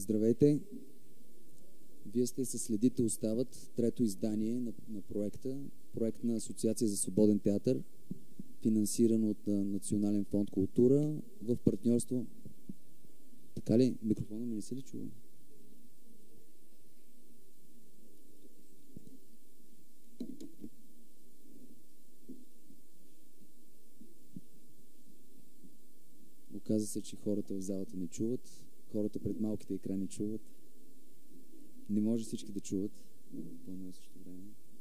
Здравейте! Вие сте със Следите остават, трето издание на проекта. Проект на Асоциация за свободен театър, финансиран от Национален фонд култура в партньорство. Така ли? Микрофона ми не се ли чува? Оказва се, че хората в залата не чуват, хората пред малките екрани чуват. Не може всички да чуват по едно и също време.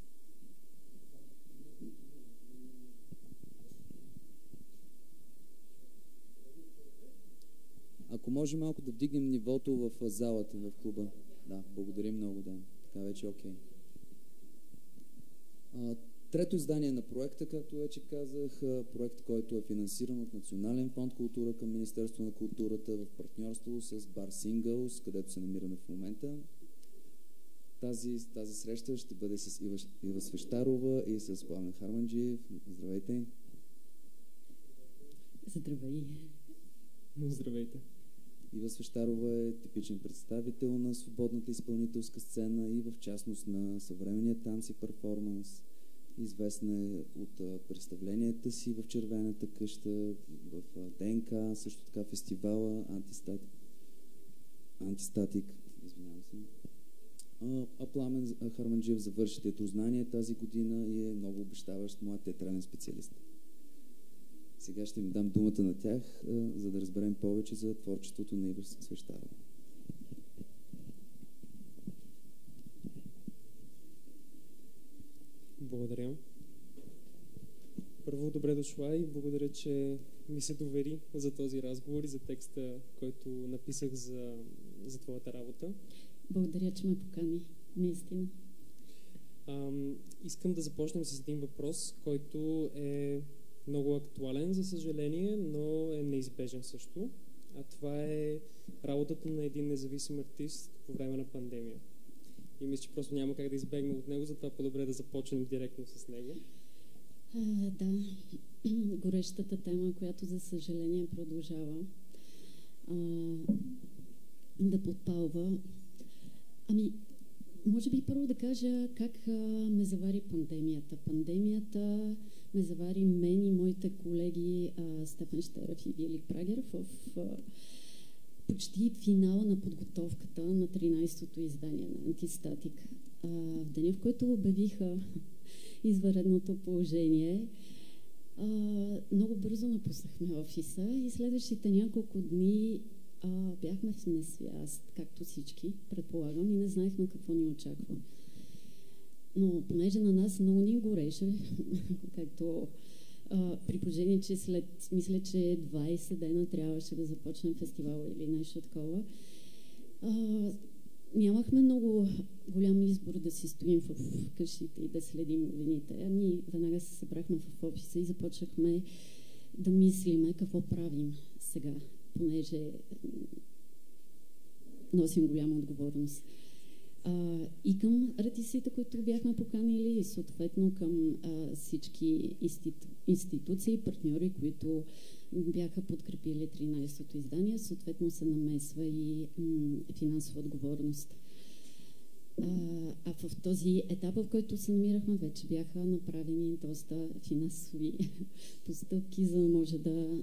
Ако може малко да вдигнем нивото в залата, в клуба. Да, благодарим много, да. Така вече окей. Трето издание на проекта, както вече казах, проект, който е финансиран от Национален фонд култура към Министерство на културата в партньорство с Бар Singles, където се намираме в момента. Тази среща ще бъде с Ива Свещарова и с Пламен Харманджиев. Здравейте! Здравей! Здравейте! Ива Свещарова е типичен представител на свободната изпълнителска сцена и в частност на съвременния танц и перформанс. Известна е от представленията си в Червената къща, в ДНК, също така фестивала Антистатик. Извинявам се. Пламен Харманджиев завърши театрознание тази година и е много обещаващ млад театрален специалист. Сега ще им дам думата на тях, за да разберем повече за творчеството на Ива Свещарова. Благодаря. Първо, добре дошла и благодаря, че ми се довери за този разговор и за текста, който написах за твоята работа. Благодаря, че ме покани. Наистина. Искам да започнем с един въпрос, който е много актуален, за съжаление, но е неизбежен също. А това е работата на един независим артист по време на пандемия. И мисля, че просто няма как да избегнем от него, затова по-добре да започнем директно с него. Да, горещата тема, която за съжаление продължава да подпалва. Може би първо да кажа как ме завари пандемията. Пандемията ме завари мен и моите колеги Стефан Щерев и Велик Прагеров в почти финала на подготовката на 13-то издание на Антистатик. В деня, в който обявиха извънредното положение, много бързо напуснахме офиса и следващите няколко дни бяхме в несвяст, както всички, предполагам, и не знаехме какво ни очаква. Но понеже на нас много ни гореше, както при положение, че мисля, че 20 дена трябваше да започнем фестивала или нещо такова, нямахме много голям избор да си стоим в къщите и да следим новините. Веднага се събрахме в офиса и започнахме да мислиме какво правим сега, понеже носим голяма отговорност. И към артистите, които бяхме поканили, и съответно към всички институции и партньори, които бяха подкрепили 13-то издание, съответно се намесва и финансова отговорност. В този етап, в който се намирахме, вече бяха направени доста финансови постъпки, за да може да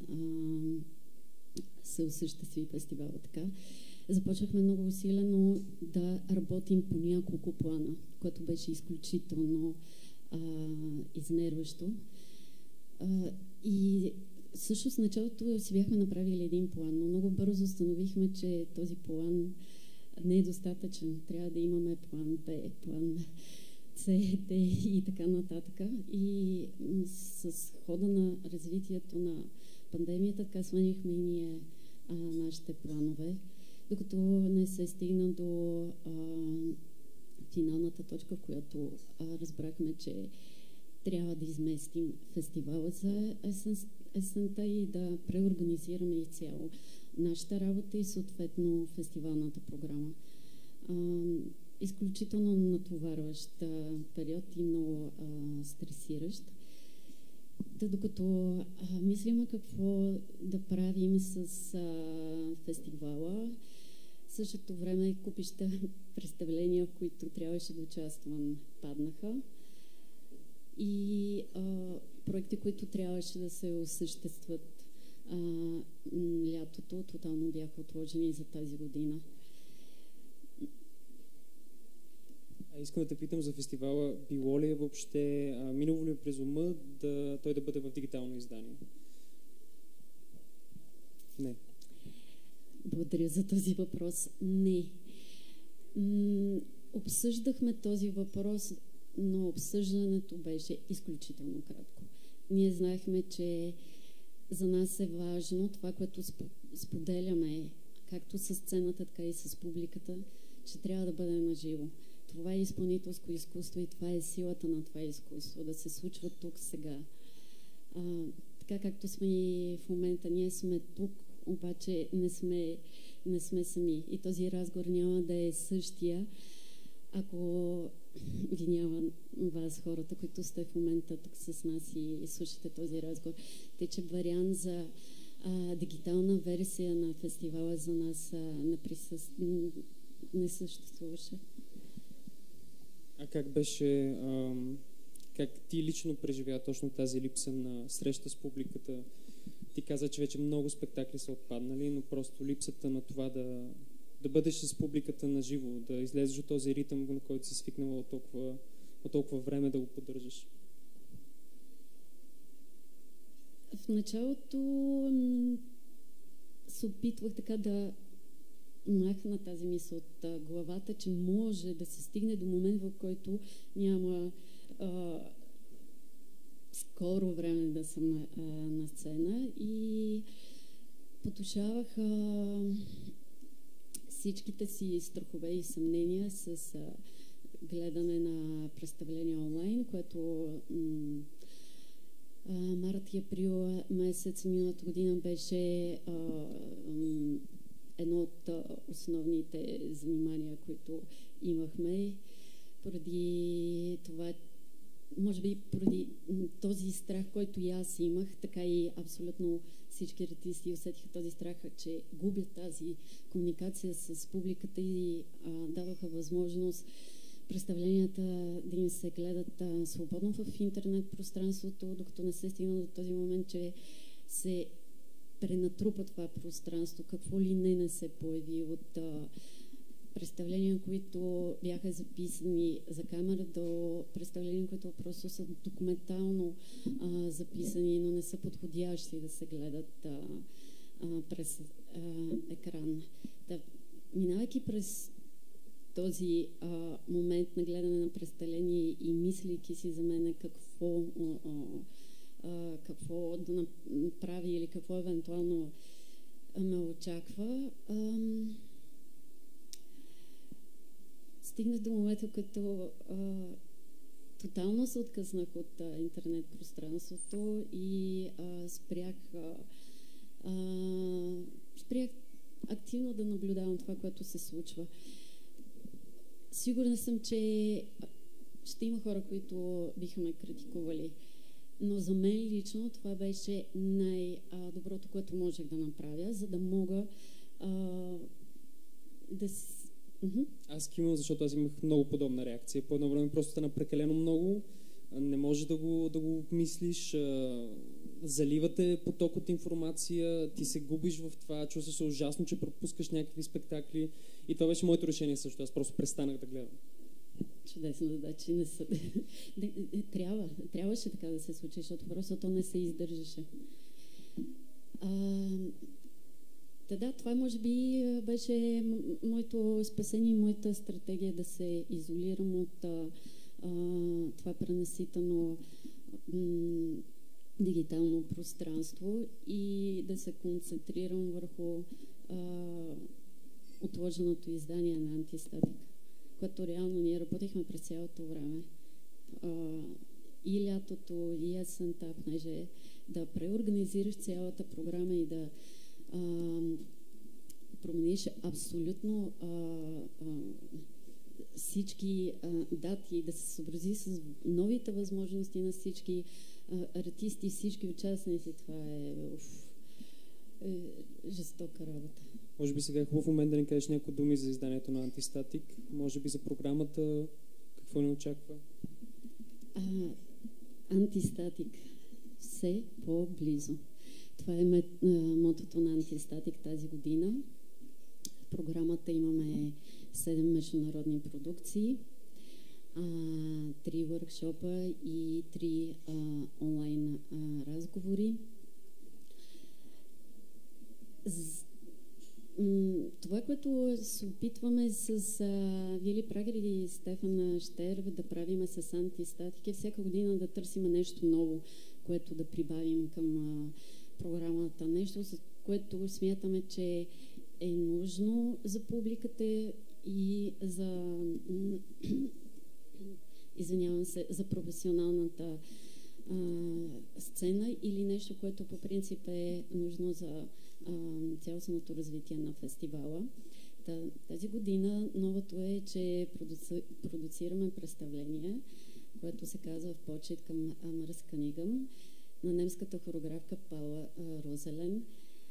се осъществи фестивала така. Започнахме много усилено да работим по няколко плана, което беше изключително изнерващо. И също с началото си бяхме направили един план, но много бързо установихме, че този план не е достатъчен. Трябва да имаме план Б, план С, Д и така нататък. И с хода на развитието на пандемията така сменихме и ние нашите планове, докато не се стигна до финалната точка, в която разбрахме, че трябва да изместим фестивала за есента и да преорганизираме изцяло нашата работа и съответно фестивалната програма. Изключително натоварващ период и много стресиращ. Докато мислим какво да правим с фестивала, В същото време купища представления, в които трябваше да участвам, паднаха. И проекти, които трябваше да се осъществят лятото, тотално бяха отложени за тази година. Искам да те питам за фестивала. Било ли е въобще, минало ли е през ума той да бъде в дигитално издание? Не. Благодаря за този въпрос. Не. Обсъждахме този въпрос, но обсъждането беше изключително кратко. Ние знаехме, че за нас е важно това, което споделяме, както с сцената, така и с публиката, че трябва да бъде наживо. Това е изпълнителско изкуство и това е силата на това изкуство, да се случва тук сега. Така както сме и в момента, ние сме тук, обаче не сме сами. И този разговор няма да е същия, ако ви няма вас, хората, които сте в момента тук с нас и слушате този разговор. Тъй, че вариант за дигитална версия на фестивала за нас не съществуваше. А как беше, как ти лично преживя точно тази липса на среща с публиката? Ти каза, че вече много спектакли са отпаднали, но просто липсата на това да бъдеш с публиката на живо, да излезеш от този ритъм, на който си свикнала от толкова време да го поддържаш. В началото се опитвах така да махна тази мисъл от главата, че може да се стигне до момент, в който няма скоро време да съм на сцена, и потушавах всичките си страхове и съмнения с гледане на представления онлайн, което март и април месец миналата година беше едно от основните занимания, които имахме. Поради това, може би поради този страх, който и аз имах, така и абсолютно всички артисти усетиха този страх, че губят тази комуникация с публиката и дадоха възможност представленията да им се гледат свободно в интернет пространството, докато не се стигна до този момент, че се пренатрупа това пространство. Какво ли не се появи от представления, които бяха записани за камера, до представления, които просто са документално записани, но не са подходящи да се гледат през екран. Минавайки през този момент на гледане на представление и мислейки си за мен какво да направи или какво евентуално ме очаква, стигнах до момента, като тотално се откъснах от интернет пространството и спрях активно да наблюдавам това, което се случва. Сигурна съм, че ще има хора, които биха ме критикували. Но за мен лично това беше най-доброто, което можех да направя, за да мога да... Аз кимам, защото аз имах много подобна реакция. По едно време просто стана прекалено много, не можеш да го мислиш, заливате поток от информация, ти се губиш в това, чувстваш се ужасно, че пропускаш някакви спектакли, и това беше моето решение също. Аз просто престанах да гледам. Чудесно, значи не са... Трябваше така да се случи, защото просто то не се издържаше. Да, това може би беше моето спасение, моята стратегия да се изолирам от това пренаситано дигитално пространство и да се концентрирам върху отложеното издание на Антистатик, което реално ние работихме през цялото време. И лятото, и есента, понеже да преорганизираш цялата програма и да промениш абсолютно всички дати, да се съобрази с новите възможности на всички артисти, всички участници. Това е жестока работа. Може би сега е хубав момент да ни кажеш някои думи за изданието на Антистатик, може би за програмата, какво ни очаква? Антистатик. Все по-близо. Това е мотото на Антистатик тази година. В програмата имаме 7 международни продукции, 3 въркшопа и 3 онлайн разговори. Това, което се опитваме с Вили Прагер и Стефан Щерв да правиме с Антистатик е всяка година да търсим нещо ново, което да прибавим към програмата. Нещо, за което смятаме, че е нужно за публиката и за за професионалната сцена или нещо, което по принцип е нужно за цялостното развитие на фестивала. Тази година новото е, че продуцираме представление, което се казва "В почет към Мръсканигъм" на немската хореографка Паула Розелен.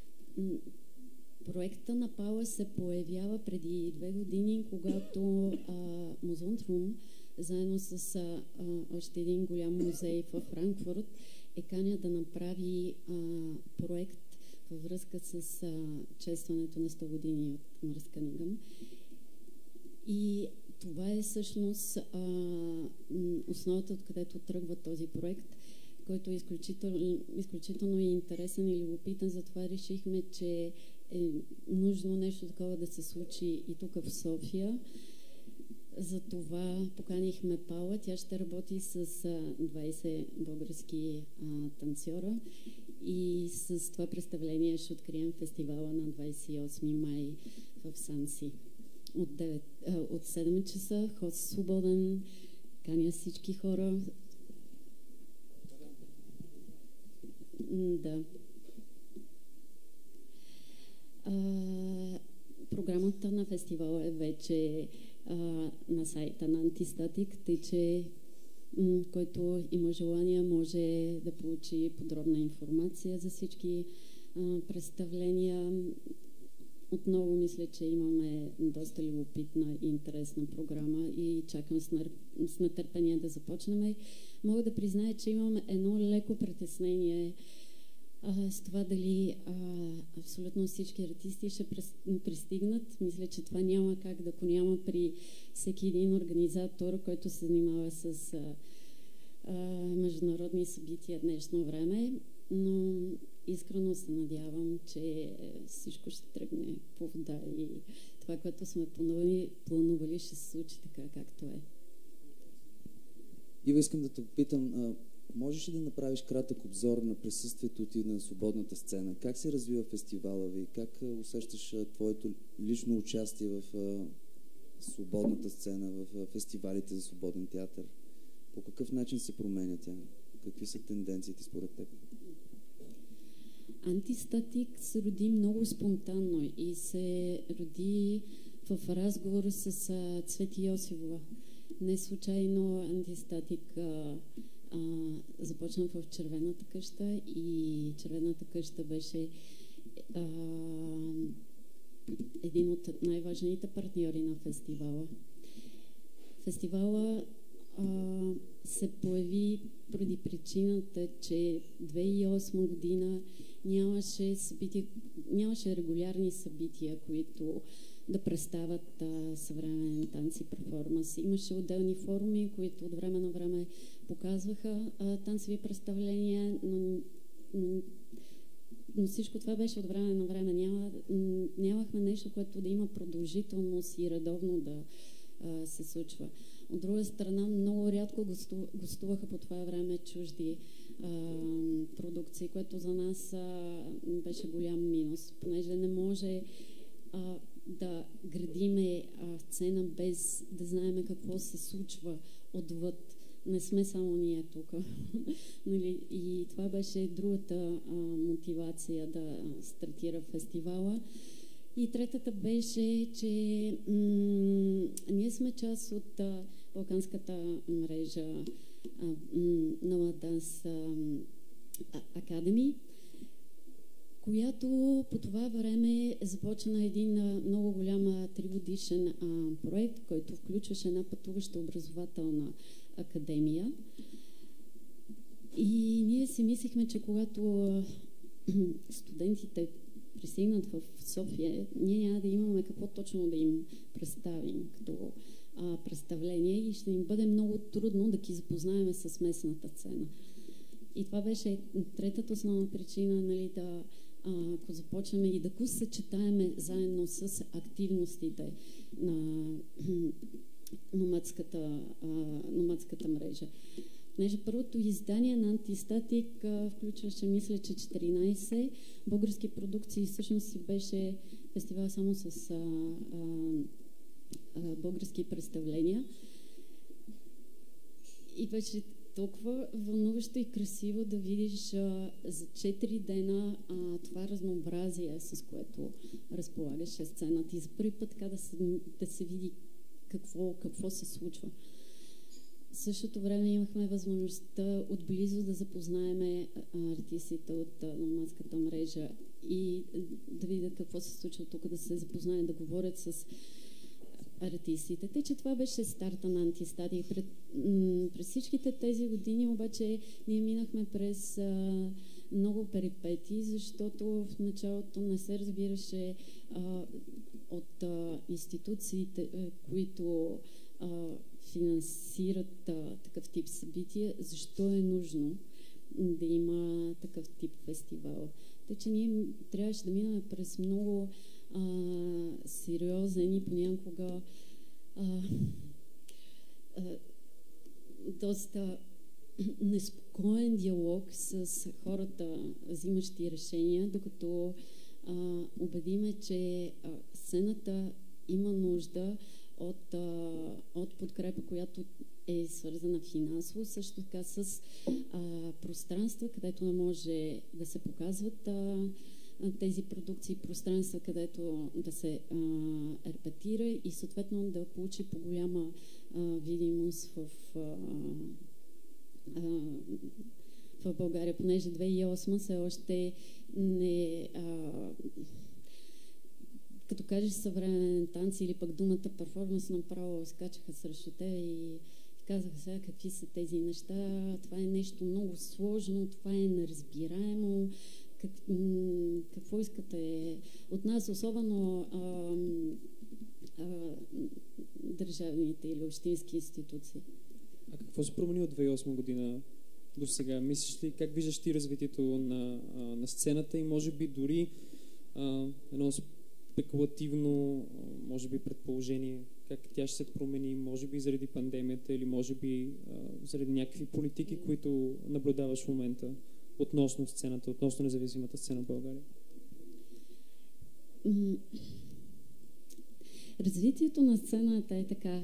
Проекта на Паула се появява преди 2 години, когато Музонтрум заедно с още един голям музей във Франкфурт е каня да направи проект във връзка с честването на 100 години от Мръсканигъм. И това е всъщност основата, откъдето тръгва този проект, който е изключително интересен и любопитен. Затова решихме, че е нужно нещо такова да се случи и тук в София. Затова поканихме Паула. Тя ще работи с 20 български танцора и с това представление ще открием фестивала на 28 май в Санси. От 7 часа, ход свободен, каня всички хора. Да. Програмата на фестивала е вече на сайта на Антистатик, тъй че който има желание може да получи подробна информация за всички представления. Отново мисля, че имаме доста любопитна и интересна програма и чакам с нетърпение да започнем. Мога да призная, че имам едно леко притеснение с това дали абсолютно всички артисти ще пристигнат. Мисля, че това няма как да го няма при всеки един организатор, който се занимава с международни събития днешно време, но искрено се надявам, че всичко ще тръгне по вода и това, което сме планували, ще се случи така, както е. Ива, искам да те попитам, можеш ли да направиш кратък обзор на присъствието ти на свободната сцена? Как се развива фестивала ви? Как усещаш твоето лично участие в свободната сцена, в фестивалите за свободен театър? По какъв начин се променя тя? Какви са тенденциите според теб? Антистатик се роди много спонтанно и се роди в разговор с Цвети Йосифова. Не случайно Антистатик започна в Червената къща и Червената къща беше един от най-важните партньори на фестивала. Фестивала се появи преди причината, че 2008 година нямаше регулярни събития, които да представят съвременен танц и перформанс. Имаше отделни форуми, които от време на време показваха танцови представления, но всичко това беше от време на време. Нямахме нещо, което да има продължителност и редовно да се случва. От друга страна, много рядко гостуваха по това време чужди продукции, което за нас беше голям минус, понеже не може да градиме сцена без да знаем какво се случва отвъд. Не сме само ние тук. И това беше другата мотивация да стартира фестивала. И третата беше, че ние сме част от балканската мрежа Nova Dance Academy. която по това време започна един много голям 3-годишен проект, който включваше една пътуваща образователна академия. И ние си мислихме, че когато студентите пристигнат в София, ние няма да имаме какво точно да им представим като представление и ще им бъде много трудно да ги запознаем с местната сцена. И това беше третата основна причина, нали, да ако започнем и да го съчетаем заедно с активностите на номадската мрежа. Понеже първото издание на Антистатик включваше, мисля, че 14 български продукции. Всъщност си беше фестивал само с български представления. И беше толкова вълнуващо и красиво да видиш за 4 дена това разнообразие, с което разполагаше сцената. И за първи път така да се види какво се случва. В същото време имахме възможността отблизо да запознаем артистите от номадската мрежа и да видят какво се случва тук, да се запознаем, да говорят с артистите. Тъй, че това беше старта на Антистатик. През всичките тези години обаче ние минахме през много перипетии, защото в началото не се разбираше от институциите, които финансират такъв тип събития, защо е нужно да има такъв тип фестивал. Тъй, че ние трябваше да минаме през много сериозен и понякога доста неспокоен диалог с хората, взимащи решения, докато убедиме, че сцената има нужда от подкрепа, която е свързана финансово, също така с пространства, където не може да се показват тези продукции, пространства, където да се репетира и съответно да получи по-голяма видимост в България, понеже 2008 все още не като кажеш съвременен танц или пък думата перформанс, направо скачаха срещу те и казаха сега какви са тези неща, това е нещо много сложно, това е неразбираемо, какво искате от нас, особено държавните или общински институции. А какво се промени от 2008 година до сега? Мислиш ли, как виждаш ти развитието на сцената и може би дори едно спекулативно, може би предположение, как тя ще се промени, може би заради пандемията или може би заради някакви политики, които наблюдаваш в момента относно сцената, относно независимата сцена в България? Развитието на сцената е така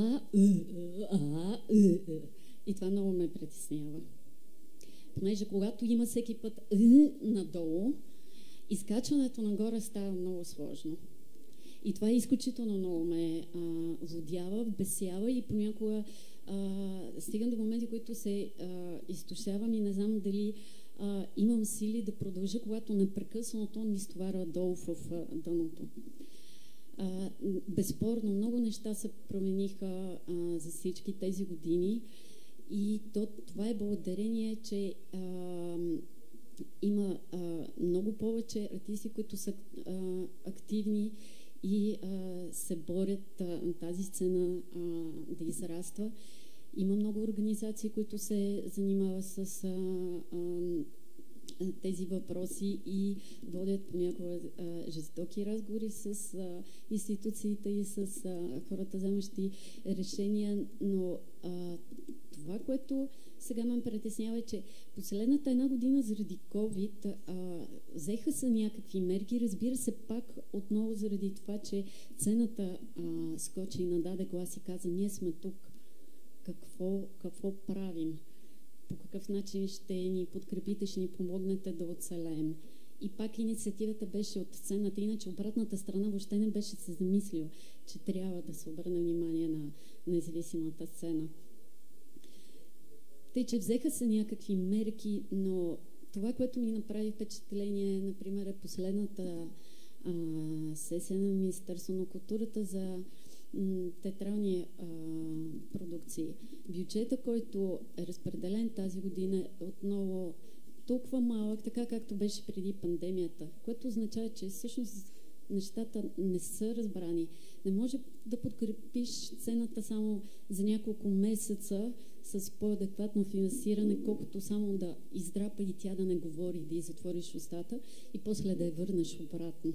и това много ме притеснява. Понеже когато има всеки път надолу, изкачването нагоре става много сложно. И това изключително много ме водява, бесява и понякога стигам до моменти, които се изтощавам и не знам дали имам сили да продължа, когато непрекъснато ни стоварва долу в дъното. Безспорно, много неща се промениха за всички тези години и това е благодарение, че има много повече артисти, които са активни и се борят тази сцена да израства. Има много организации, които се занимават с тези въпроси и водят понякога жестоки разговори с институциите и с хората, вземащи решения, но това, което сега ме притеснява е, че последната една година заради COVID взеха се някакви мерки, разбира се, пак отново заради това, че цената скочи и нададе глас и каза, ние сме тук, какво правим? По какъв начин ще ни подкрепите, ще ни помогнете да оцелеем. И пак инициативата беше от сцената, иначе обратната страна въобще не беше се замислила, че трябва да се обърне внимание на независимата сцена. Тъй, че взеха се някакви мерки, но това, което ми направи впечатление, например, е последната сесия на Министерството на културата за театрални продукции. Бюджета, който е разпределен тази година, е отново толкова малък, така както беше преди пандемията, което означава, че всъщност нещата не са разбрани. Не може да подкрепиш сцената само за няколко месеца с по-адекватно финансиране, колкото само да издрапа и тя да не говори, да й затвориш устата и после да я върнеш обратно.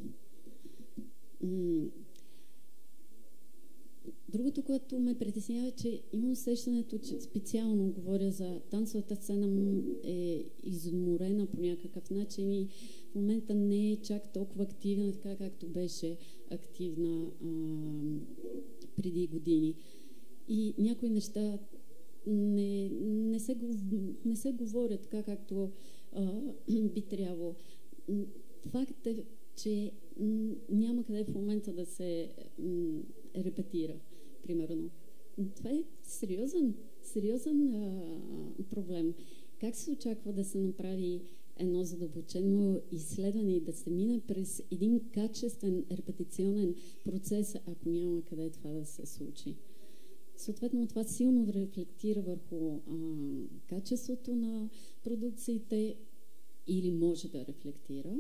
Другото, което ме притеснява, е, че имам усещането, че специално говоря за танцовата сцена, е изморена по някакъв начин и в момента не е чак толкова активна, така както беше активна преди години. И някои неща не се говорят така, както би трябвало. Факт е, че няма къде в момента да се репетира, примерно. Това е сериозен проблем. Как се очаква да се направи едно задълбочено изследване и да се мине през един качествен репетиционен процес, ако няма къде това да се случи? Съответно, това силно рефлектира върху качеството на продукциите или може да рефлектира.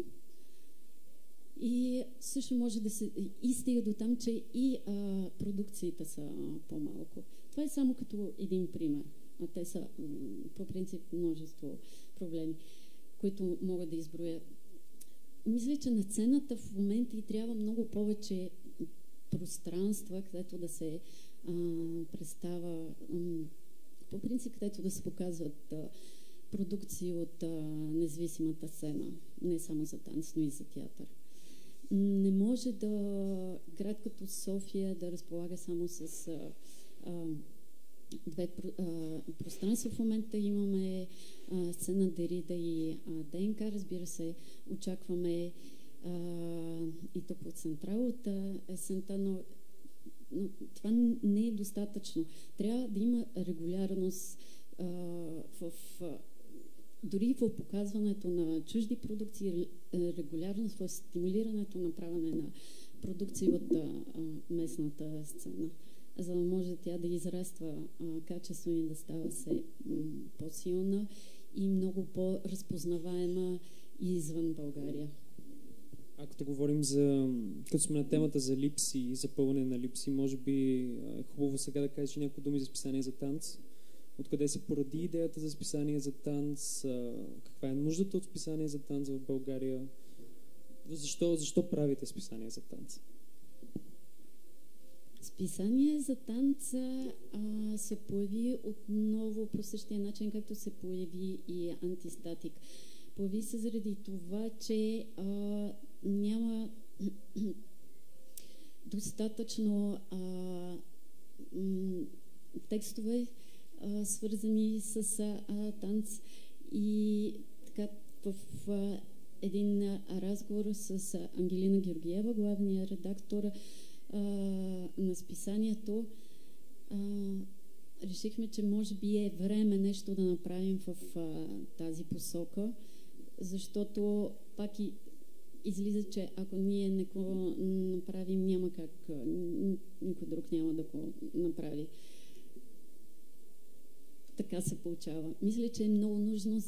И също може да се стига до там, че и продукциите са по-малко. Това е само като един пример. А те са по принцип множество проблеми, които мога да изброя. Мисля, че на сцената в момента и трябва много повече пространства, където да се представя, по принцип, където да се показват продукции от независимата сцена, не само за танц, но и за театър. Не може град като София да разполага само с две пространства. В момента имаме сцена Дерида и ДНК. Разбира се, очакваме и тук от Централ от есента, но това не е достатъчно. Трябва да има регулярност дори в показването на чужди продукции, регулярност в стимулирането на правене на продукции от местната сцена, за да може тя да израства качествено и да става все по-силна и много по-разпознаваема и извън България. А като говорим като сме на темата за липси и запълване на липси, може би е хубаво сега да кажеш няколко думи за списание за танц. Откъде се породи идеята за списание за танц? Каква е нуждата от списание за танц в България? Защо правите списание за танц? Списание за танц се появи отново по същия начин, както се появи и антистатик. Появи се заради това, че няма достатъчно текстове, свързани с танц, и така в един разговор с Ангелина Георгиева, главния редактор на списанието, решихме, че може би е време нещо да направим в тази посока, защото пак и излиза, че ако ние не го направим, няма как, никой друг няма да го направи. Така се получава. Мисля, че е много нужно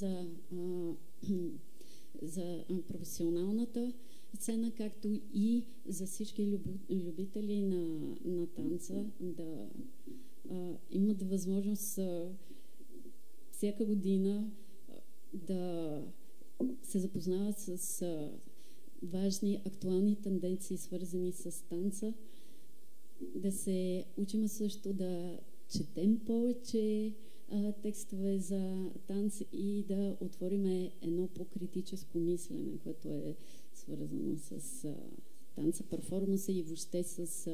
за професионалната сцена, както и за всички любители на танца да имат възможност всяка година да се запознават с важни, актуални тенденции, свързани с танца, да се учим също да четем повече текстове за танц и да отворим едно по-критическо мислене, което е свързано с танца, перформанса и въобще с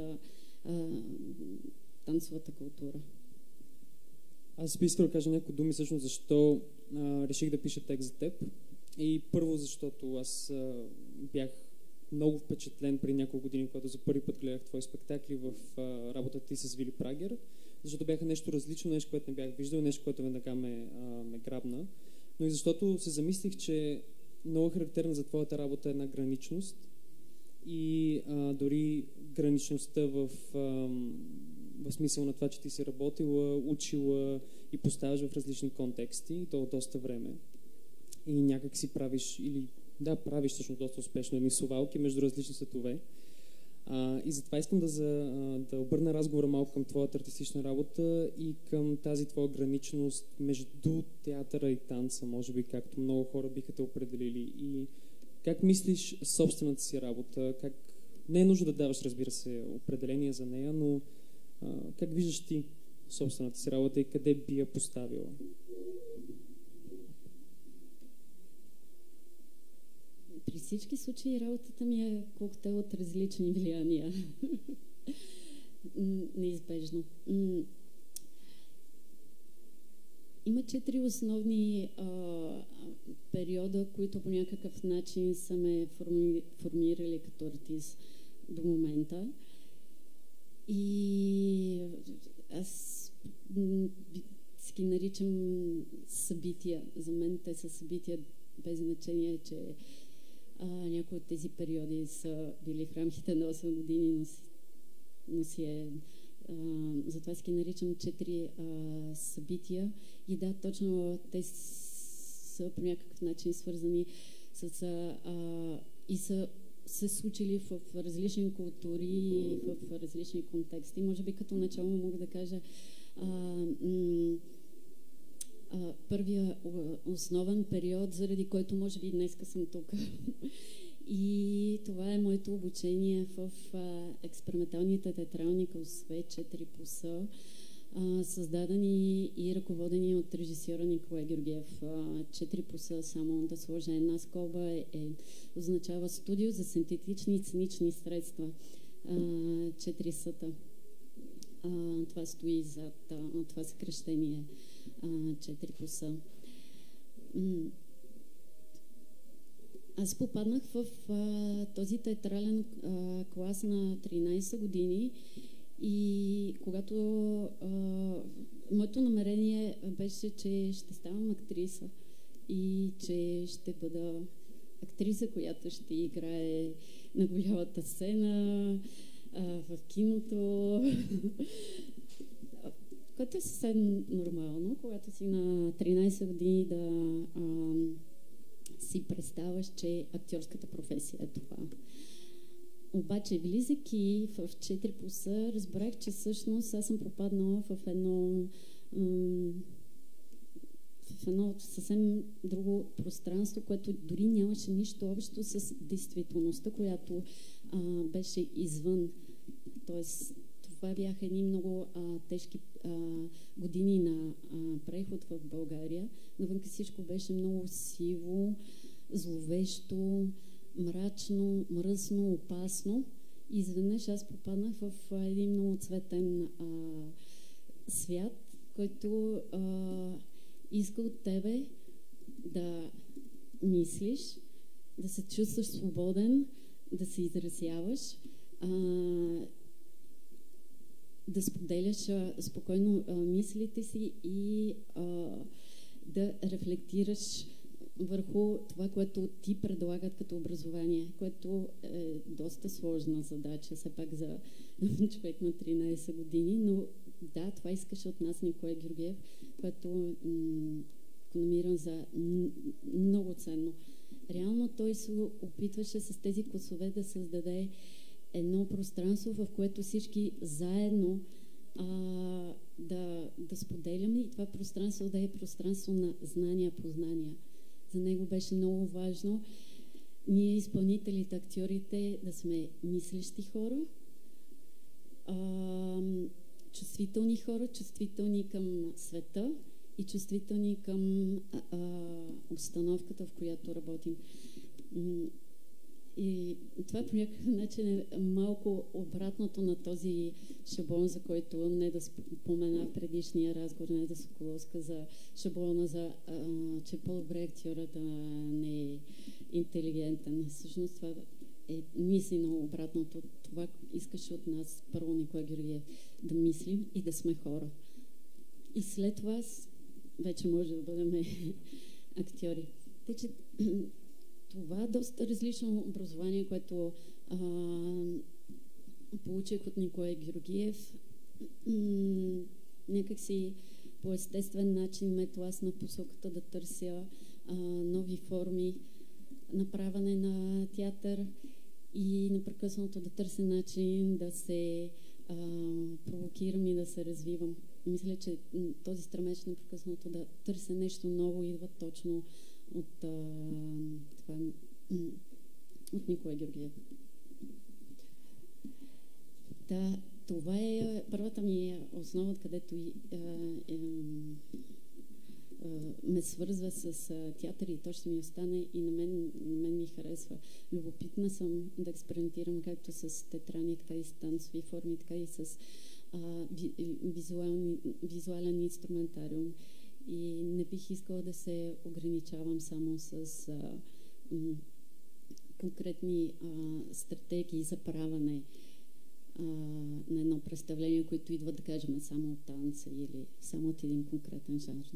танцовата култура. Аз би искал да кажа няколко думи всъщност защо реших да пиша текст за теб. И първо, защото аз бях много впечатлен при няколко години, когато за първи път гледах твои спектакли в работата ти с Вили Прагер, защото бяха нещо различно, нещо, което не бях виждал, нещо, което веднага ме грабна. но и защото се замислих, че много характерна за твоята работа е една граничност и дори граничността в смисъл на това, че ти си работила, учила и поставяш в различни контексти, и то от доста време. И някак си правиш, правиш всъщност доста успешно едни совалки между различни светове. И затова искам да обърна разговора малко към твоята артистична работа и към тази твоя граничност между театъра и танца, може би, както много хора биха те определили. И как мислиш собствената си работа? Не е нужно да даваш, разбира се, определения за нея, но как виждаш ти собствената си работа и къде би я поставила? При всички случаи работата ми е коктейл от различни влияния. Неизбежно. Има 4 основни периода, които по някакъв начин са ме формирали като артист до момента. И аз ги наричам събития. За мен те са събития без значение, че някои от тези периоди са били в рамките на 8 години, но затова си ги наричам 4 събития. И да, точно те са по някакъв начин свързани с и са се случили в различни култури, в различни контексти. Може би като начало мога да кажа първия основен период, заради който може би днеска съм тук. И това е моето обучение в експерименталните театрални курсове 4 +, създадени и ръководени от режисьора Николай Георгиев. 4 +, само да сложа една скоба, означава студио за синтетични и сценични средства. 4 съта. Това стои зад това съкръщение 4 +. Аз попаднах в този театрален клас на 13 години и когато моето намерение беше, че ще ставам актриса и че ще бъда актриса, която ще играе на голямата сцена, в киното, което е съвсем нормално, когато си на 13 години да си представяш, че актьорската професия е това. Обаче, влизайки в 4 +, разбрах, че всъщност аз съм попаднала в едно съвсем друго пространство, което дори нямаше нищо общо с действителността, която беше извън. Тоест, това бяха едни много тежки години на преход в България. Навън всичко беше много сиво, зловещо, мрачно, мръсно, опасно. И изведнъж аз попаднах в един много цветен свят, който иска от тебе да мислиш, да се чувстваш свободен, да се изразяваш, да споделяш спокойно мислите си и да рефлектираш върху това, което ти предлагат като образование, което е доста сложна задача, все пак за човек на 13 години, но да, това искаше от нас Николай Георгиев, което намирам за много ценно. Реално той се опитваше с тези класове да създаде едно пространство, в което всички заедно да споделяме и това пространство да е пространство на знания, познания. За него беше много важно ние, изпълнителите, актьорите, да сме мислещи хора, чувствителни хора, чувствителни към света и чувствителни към обстановката, в която работим. И това по някакъв начин е малко обратното на този шаблон, за който не да спомена в предишния разговор, не да Соколовска за шаблона, за че по-добре актьора да не е интелигентен. Всъщност това е мислено обратното. Това искаше от нас първо Николай Георгиев да мислим и да сме хора. И след това вече може да бъдем актьори. Тъй, че това е доста различно образование, което получих от Николай Георгиев. Някакси по естествен начин ме тласна посоката да търся нови форми на правене на театър и непрекъснато да търся начин да се провокирам и да се развивам. Мисля, че този стремеж непрекъснато да търся нещо ново идва точно от Николай Георгиев. Да, това е първата ми основа, където ме свързва с театър и то ще ми остане и на мен ми харесва. Любопитна съм да експериментирам както с театрални, така и с танцови форми, така и с визуален инструментариум. И не бих искала да се ограничавам само с конкретни стратегии за правене на едно представление, които идват, да кажем, само от танца или само от един конкретен жанр.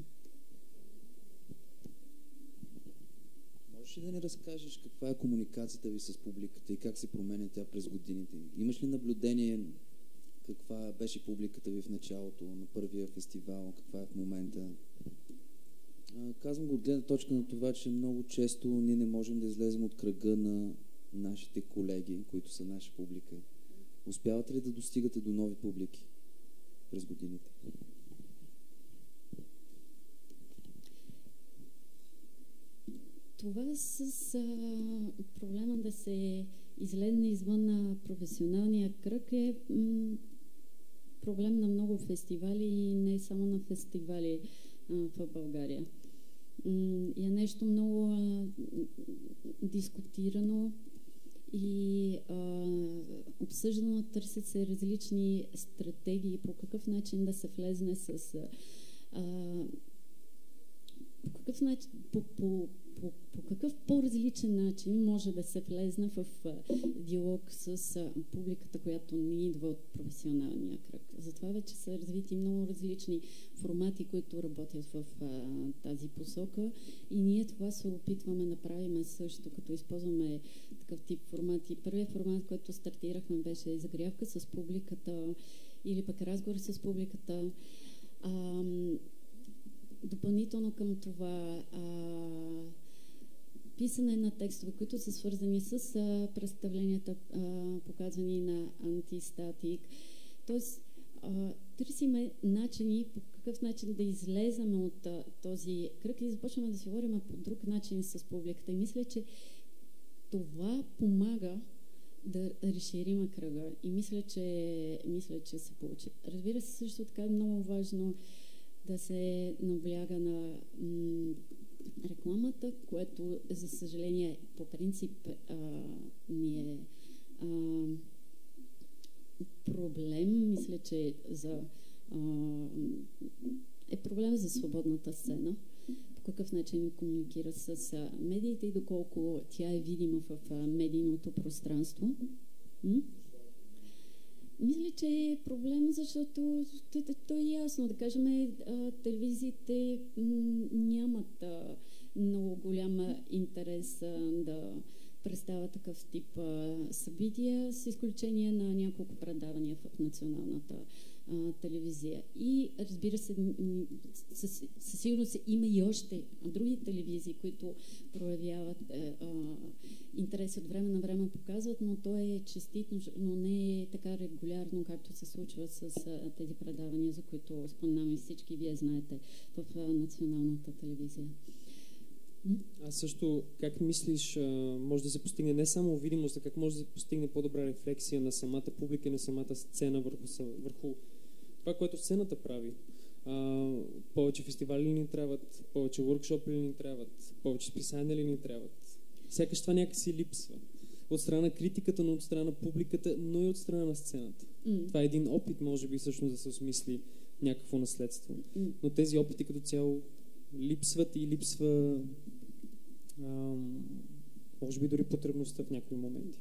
Можеш ли да ни разкажеш каква е комуникацията ви с публиката и как се променя тя през годините? Имаш ли наблюдение каква беше публиката ви в началото на първия фестивал, каква е в момента? Казвам го от гледна точка на това, че много често ние не можем да излезем от кръга на нашите колеги, които са наша публика. Успявате ли да достигате до нови публики през годините? Това с проблема да се излезне извън на професионалния кръг е проблем на много фестивали и не само на фестивали в България. И е нещо много дискутирано и обсъждано, търсят се различни стратегии по какъв начин да се влезне с по какъв начин, по какъв по-различен начин може да се влезне в диалог с публиката, която не идва от професионалния кръг. Затова вече са развити много различни формати, които работят в тази посока и ние това се опитваме да правим също, като използваме такъв тип формати. Първият формат, който стартирахме, беше загрявка с публиката или пък разговор с публиката. Допълнително към това писане на текстове, които са свързани с представленията, показвани на антистатик. Тоест, търсиме начини, по какъв начин да излезем от този кръг и започваме да си говорим по друг начин с публиката. И мисля, че това помага да разширим кръга. И мисля, че се получи. Разбира се, също така е много важно да се набляга на рекламата, което, за съжаление, по принцип ни е проблем. Мисля, че е проблем за свободната сцена. По какъв начин комуникира с медиите и доколко тя е видима в медийното пространство. Мисля, че е проблем, защото то е ясно. Да кажем, телевизиите нямат много голям интерес да представят такъв тип събития, с изключение на няколко предавания в националната телевизия. И разбира се, със сигурност има и още други телевизии, които проявяват интерес от време на време, показват, но то е частично, но не е така регулярно, както се случва с тези предавания, за които споменаваме всички, вие знаете, в националната телевизия. А също, как мислиш, може да се постигне не само видимост, а как може да се постигне по-добра рефлексия на самата публика и на самата сцена върху това, което сцената прави? Повече фестивали ли ни трябват, повече workshop ли ни трябват, повече списания ли ни трябват? Сякаш това някакси липсва. От страна на критиката, но от страна на публиката, но и от страна на сцената. Това е един опит, може би, всъщност да се осмисли някакво наследство. Но тези опити като цяло липсват и липсва може би дори потребността в някои моменти.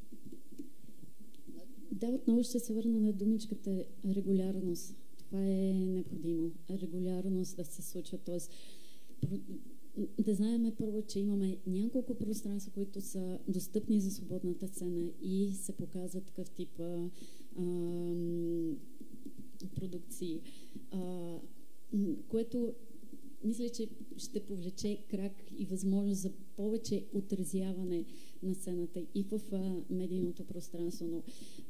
Да, отново ще се върна на думичката регулярност. Това е необходимо. Регулярност да се случва. Тоест, да знаем първо, че имаме няколко пространства, които са достъпни за свободната сцена и се показват такъв тип продукции, което мисля, че ще повлече крак и възможност за повече отразяване на сцената и в медийното пространство. Но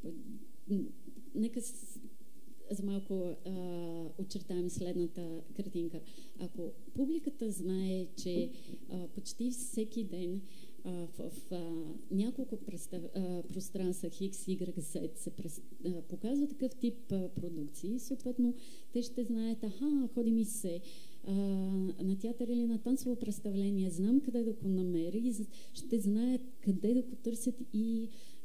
нека за малко очертаем следната картинка. Ако публиката знае, че почти всеки ден в няколко пространства X, Y, Z се показва такъв тип продукции, съответно те ще знаят, ходи ми се на театър или на танцово представление, знам къде да го намеря и ще знаят къде да го търсят и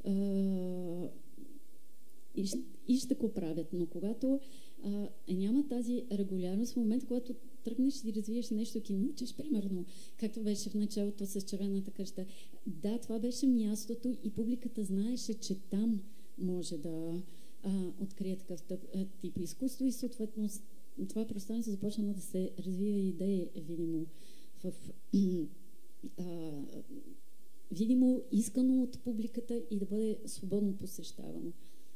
ще го правят. Но когато няма тази регулярност, в момента, когато тръгнеш и развиеш нещо, ки научиш, примерно, както беше в началото с Червената къща. Да, това беше мястото и публиката знаеше, че там може да открие такъв тип изкуство и съответно това пространство започна да се развива и да е видимо видимо искано от публиката и да бъде свободно посещавано.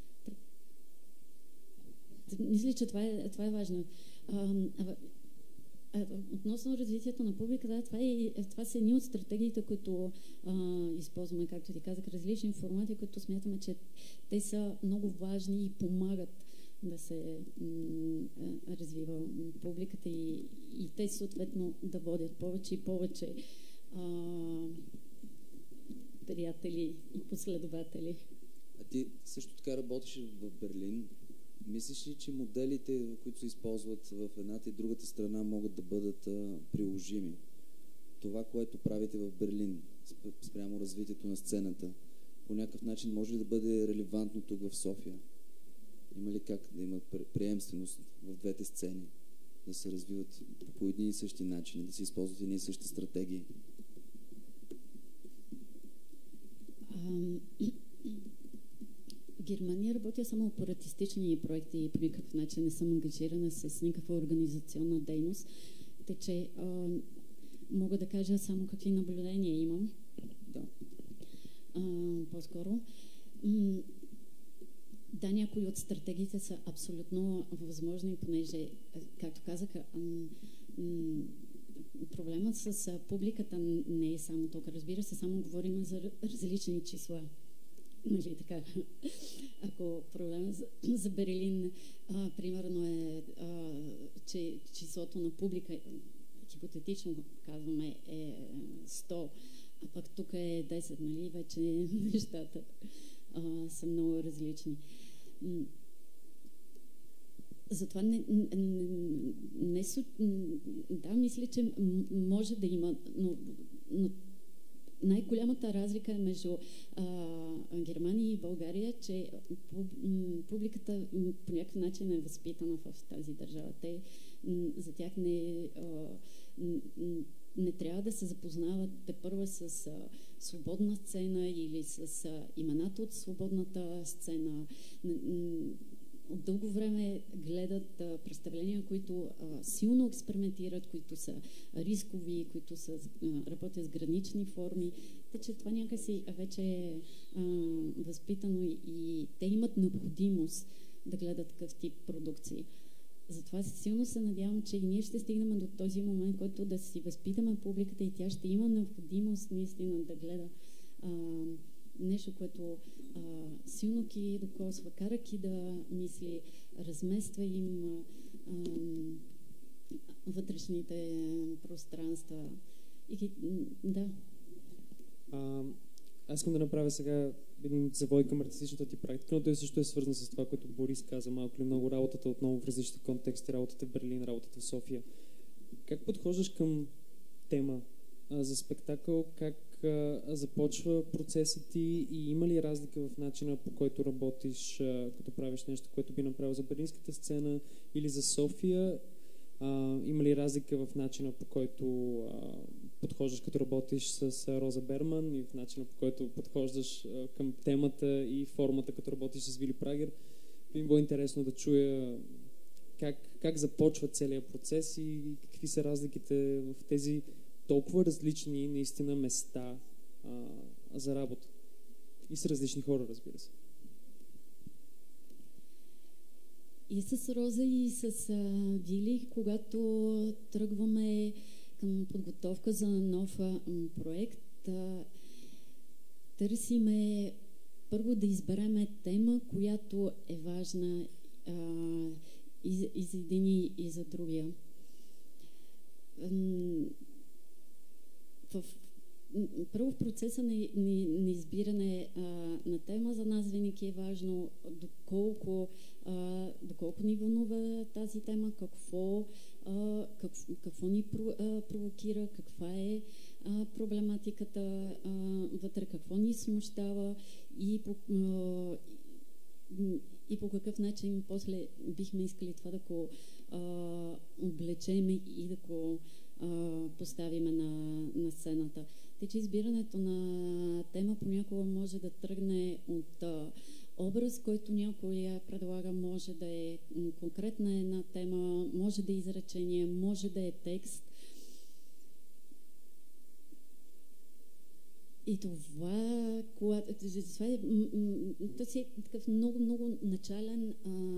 Мисля, че това е важно. Относно развитието на публика, да, това са едни от стратегиите, които използваме, както ти казах, различни формати, които смятаме, че те са много важни и помагат да се развива публиката и те съответно да водят повече и повече приятели и последователи. А ти също така работиш в Берлин. Мислиш ли, че моделите, които се използват в едната и другата страна, могат да бъдат приложими? Това, което правите в Берлин, спрямо развитието на сцената, по някакъв начин може ли да бъде релевантно тук в София? Има ли как да има приемственост в двете сцени? Да се развиват по едни и същи начини, да се използват едни и същи стратегии? В Германия работя само по артистични проекти и по никакъв начин не съм ангажирана с никаква организационна дейност. Тъй, че мога да кажа само какви наблюдения имам. Да. По-скоро. Да, някои от стратегиите са абсолютно възможни, понеже, както казах, проблемът с публиката не е само тук. Разбира се, само говорим за различни числа. Нали така? Ако проблемът за Берлин примерно е, че числото на публика, хипотетично казваме, е 100, а пък тук е 10, нали? Вече нещата са много различни. Затова да, мисля, че може да има, но най-голямата разлика е между Германия и България, че публиката по някакъв начин е възпитана в тази държава. За тях не трябва да се запознават тепърва с свободна сцена или с имената от свободната сцена. От дълго време гледат представления, които силно експериментират, които са рискови, които работят с гранични форми. Тъй, че това някакси вече е възпитано и те имат необходимост да гледат такъв тип продукции. Затова силно се надявам, че и ние ще стигнем до този момент, който да си възпитаме публиката и тя ще има необходимост наистина да гледа нещо, което силно ги докосва, кара ги да мисли, размества им вътрешните пространства. Да. Аз искам да направя сега един завой към артистичната ти практика, но той също е свързан с това, което Борис каза малко или много, работата отново в различни контексти, работата в Берлин, работата в София. Как подхождаш към тема за спектакъл, как започва процесът ти и има ли разлика в начина, по който работиш, като правиш нещо, което би направил за берлинската сцена или за София? Има ли разлика в начина, по който подхождаш, като работиш с Роза Берман и в начина, по който подхождаш към темата и формата, като работиш с Вили Прагер? Би ми било интересно да чуя как започва целият процес и какви са разликите в тези толкова различни наистина места за работа. И с различни хора, разбира се. И с Роза, и с Вили, когато тръгваме към подготовка за нов проект, търсиме първо да избереме тема, която е важна и за един и за другия. Първо в процеса на избиране на тема за нас винаги е важно доколко ни вълнува тази тема, какво ни провокира, каква е проблематиката вътре, какво ни смущава и по какъв начин после бихме искали това да го облечеме и да го поставиме на сцената. Тъй, че избирането на тема понякога може да тръгне от образ, който някой я предлага, може да е конкретна една тема, може да е изречение, може да е текст. И това е такъв много начален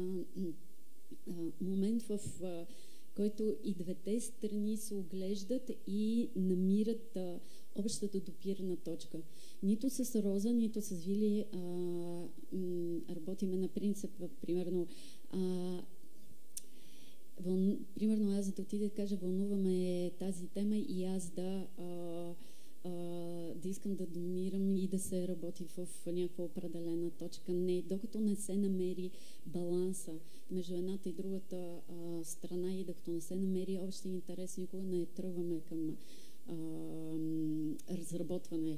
момент, в който и двете страни се оглеждат и намират общата допирна точка. Нито с Роза, нито с Вили работиме на принцип, примерно аз да отида да кажа, вълнуваме тази тема и аз да искам да доминирам и да се работи в някаква определена точка. Не, докато не се намери баланса между едната и другата страна и докато не се намери общи интерес, никога не тръгваме към разработване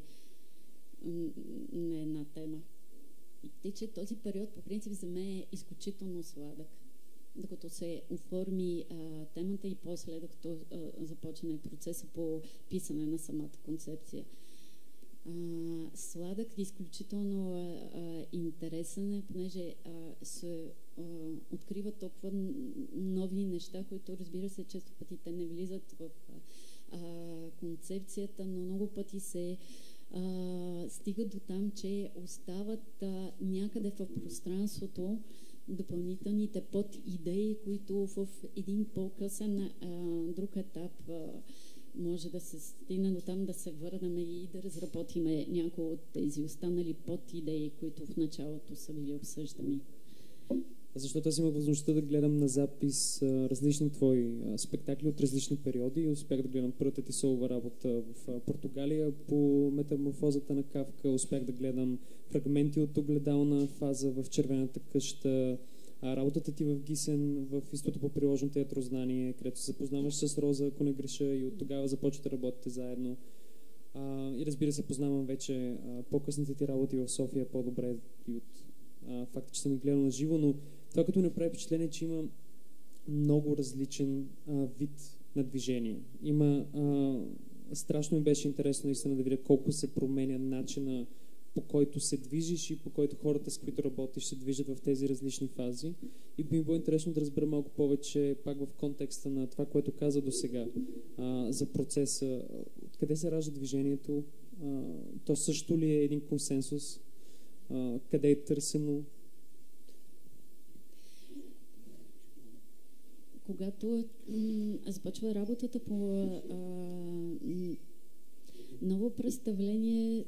на една тема. Тъй, че този период по принцип за мен е изключително сладък. Докато се оформи темата и после, докато започне процеса по писане на самата концепция. Сладък и изключително интересен, понеже се откриват толкова нови неща, които, разбира се, често пъти те не влизат в концепцията, но много пъти се стигат до там, че остават някъде в пространството допълнителните подидеи, които в един по-късен друг етап може да се стигне до там да се върнем и да разработиме някои от тези останали подидеи, които в началото са били обсъждани. Защото аз имах възможността да гледам на запис различни твои спектакли от различни периоди и успях да гледам първата ти солова работа в Португалия по метаморфозата на Кафка, успях да гледам фрагменти от огледална фаза в Червената къща, работата ти в Гисен в Института по приложно театрознание, където се запознаваш с Роза, ако не греша, и от тогава започвате да работите заедно. И разбира се, познавам вече по-късните ти работи в София по-добре и от факта, че съм ги гледал на живо, но това, като ми направи впечатление, че има много различен вид на движение. Страшно ми беше интересно наистина да видя колко се променя начина, по който се движиш и по който хората, с които работиш, се движат в тези различни фази. И би ми било интересно да разбера малко повече, пак в контекста на това, което каза до сега, за процеса. Откъде се ражда движението? То също ли е един консенсус? Къде е търсено? Когато започва работата по ново представление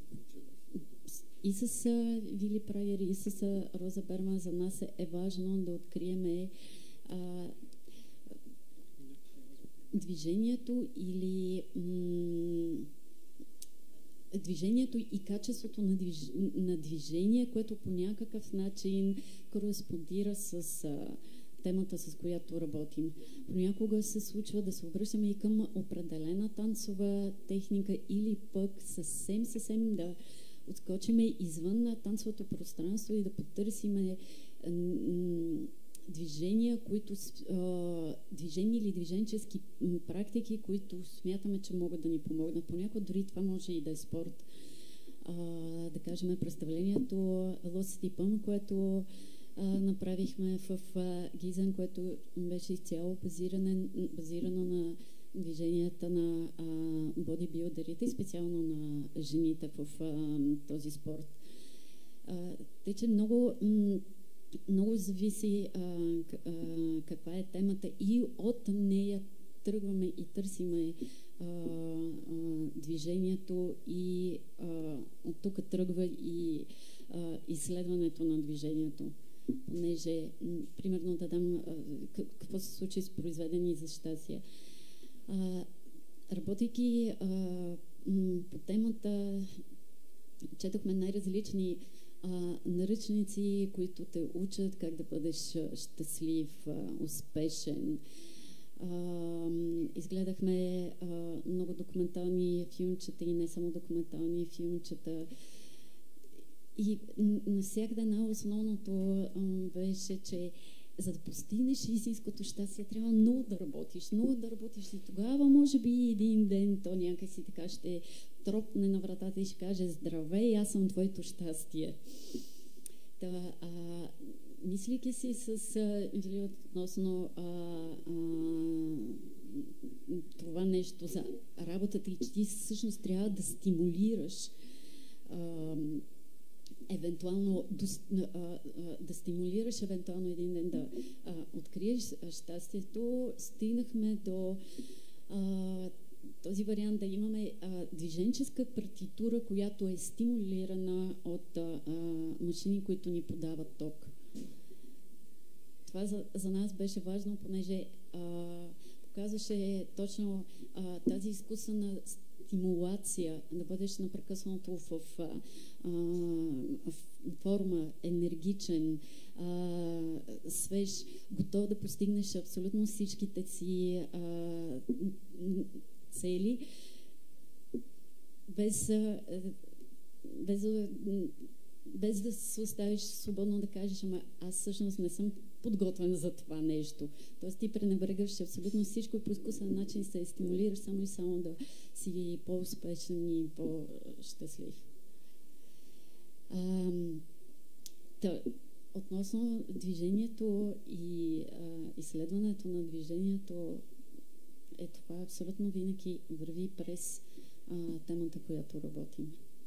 и с Вили Прагер, и с Роза Берман, за нас е важно да открием движението или движението и качеството на движение, което по някакъв начин кореспондира с темата, с която работим. Понякога се случва да се обръщаме и към определена танцова техника или пък съвсем да отскочиме извън на танцовото пространство и да потърсиме движения, движения или движенчески практики, които смятаме, че могат да ни помогнат. Понякога дори това може и да е спорт. Да кажем, представлението Velocity Pump, което направихме в Гизен, което беше изцяло базирано на движенията на бодибилдерите, специално на жените в този спорт. Тъй, че много зависи каква е темата и от нея тръгваме и търсиме движението и от тук тръгва и изследването на движението. Понеже, примерно да дам какво се случи с произведени за щастие. Работейки по темата, четохме най-различни наръчници, които те учат как да бъдеш щастлив, успешен. Изгледахме много документални филмчета и не само документални филмчета. И навсякъде най-основното беше, че за да постигнеш истинското щастие, трябва много да работиш и тогава, може би, един ден то някакси така ще тропне на вратата и ще каже: здравей, аз съм твоето щастие. Мислики си с Вили относно това нещо за работата и че ти всъщност трябва да стимулираш евентуално един ден да откриеш щастието, стигнахме до този вариант да имаме движенческа партитура, която е стимулирана от машини, които ни подават ток. Това за нас беше важно, понеже показваше точно тази изкуствена стимулация, да бъдеш непрекъснато в форма, енергичен, свеж, готов да постигнеш абсолютно всичките си цели, без да се оставиш свободно да кажеш: ама аз всъщност не съм подготвен за това нещо. Тоест ти пренебрегаш абсолютно всичко и по изкусен начин се стимулираш само и само да си по-успешен и по-щастлив. Относно движението и изследването на движението, това абсолютно винаги върви през темата, която работим.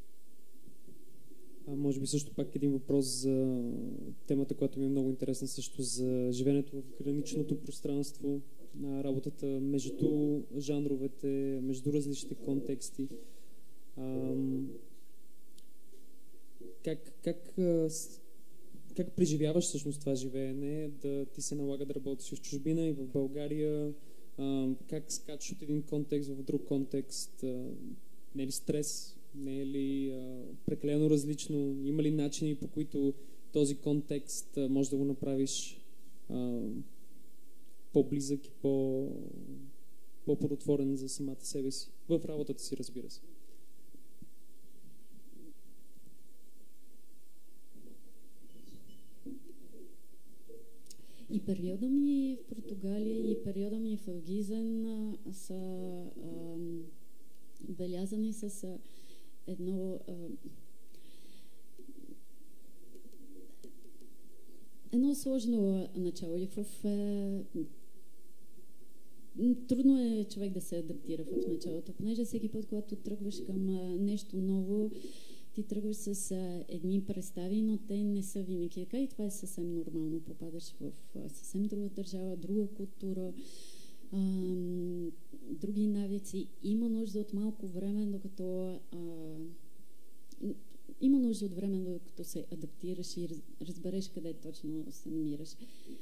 Може би също пак един въпрос за темата, която ми е много интересна, също за живеенето в граничното пространство, работата между жанровете, между различните контексти. Как преживяваш всъщност това живеене, да ти се налага да работиш в чужбина и в България? Как скачаш от един контекст в друг контекст? Не е ли стрес? Не е ли прекалено различно? Има ли начини, по които този контекст може да го направиш по-близък и по-плодотворен за самата себе си? В работата си, разбира се. И периода ми в Португалия, и периода ми в Гизен са белязани с едно сложно начало. Трудно е човек да се адаптира в началото, понеже всеки път, когато тръгваш към нещо ново, ти тръгваш с едни представи, но те не са винаги така и това е съвсем нормално. Попадаш в съвсем друга държава, друга култура, други навици. Има нужда от малко време, докато се адаптираш и разбереш къде точно се намираш.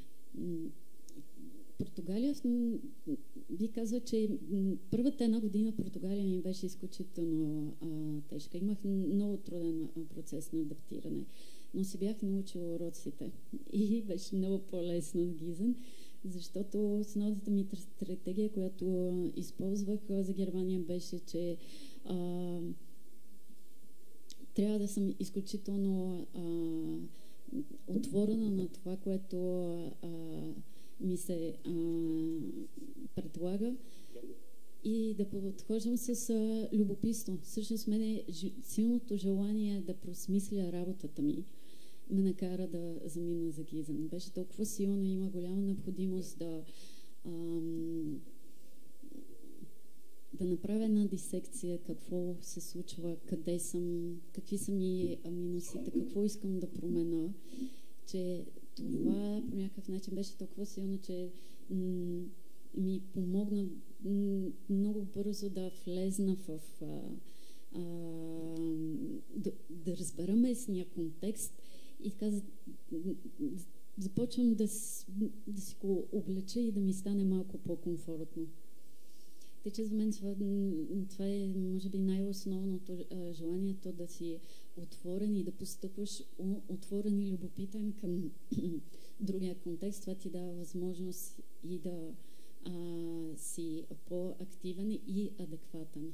Португалия, ви казва, че първата една година в Португалия ми беше изключително тежка. Имах много труден процес на адаптиране, но си бях научила уроците и беше много по-лесно в Гизен, защото основната ми стратегия, която използвах за Германия, беше, че трябва да съм изключително отворена на това, което ми се предлага и да подхождам с любопитство. Всъщност мене силното желание да просмисля работата ми ме накара да замина за Гизен. Беше толкова силно и има голяма необходимост да направя една дисекция какво се случва, къде съм, какви са ми минусите, какво искам да променя, че това по някакъв начин беше толкова силно, че ми помогна много бързо да влезна в да разбера местния контекст и така започвам да си го облеча и да ми стане малко по-комфортно. Тъй, че за мен това е, може би, най-основното желанието да си отворен и да постъпваш отворен и любопитен към другия контекст. Това ти дава възможност и да си по-активен и адекватен.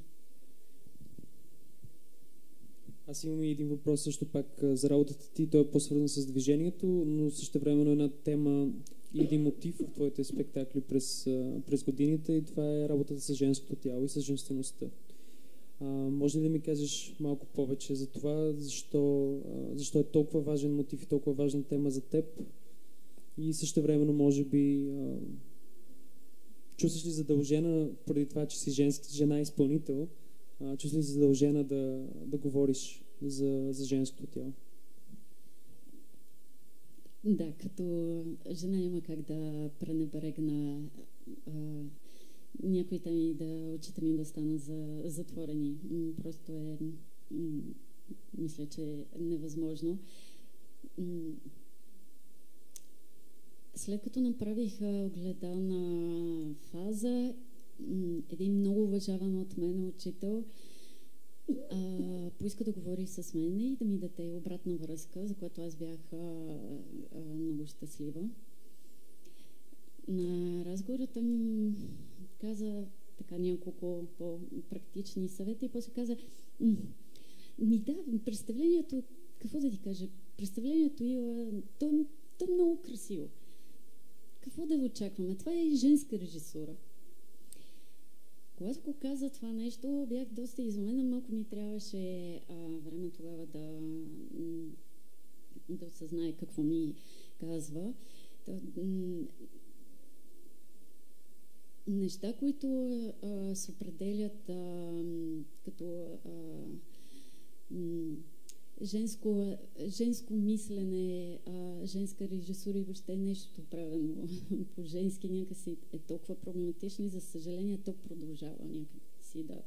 Аз имам и един въпрос също пак за работата ти. Той е по-свързан с движението, но същевременно една тема и един мотив в твоите спектакли през годините, и това е работата с женското тяло и с женствеността. Може ли да ми кажеш малко повече за това, защо е толкова важен мотив и толкова важна тема за теб, и същевременно може би чувстваш ли задължена, поради това, че си жена изпълнител, чувстваш ли задължена да говориш за женското тяло? Да, като жена няма как да пренебрегна някои теми, очите ми да станат затворени. Просто е, мисля, че е невъзможно. След като направих огледална фаза, един много уважаван от мен учител поиска да говори с мен и да ми даде обратна връзка, за което аз бях много щастлива. На разговора той ми каза така няколко по-практични съвети и после каза: представлението, какво да ти кажа, представлението то е много красиво. Какво да очакваме? Това е и женска режисура. Когато го каза това нещо, бях доста изумена. Малко ми трябваше време тогава да осъзнае какво ми казва. Неща, които се определят като женско мислене, женска режисура и въобще нещо правено по-женски някакси е толкова проблематично и за съжаление то продължава някакси да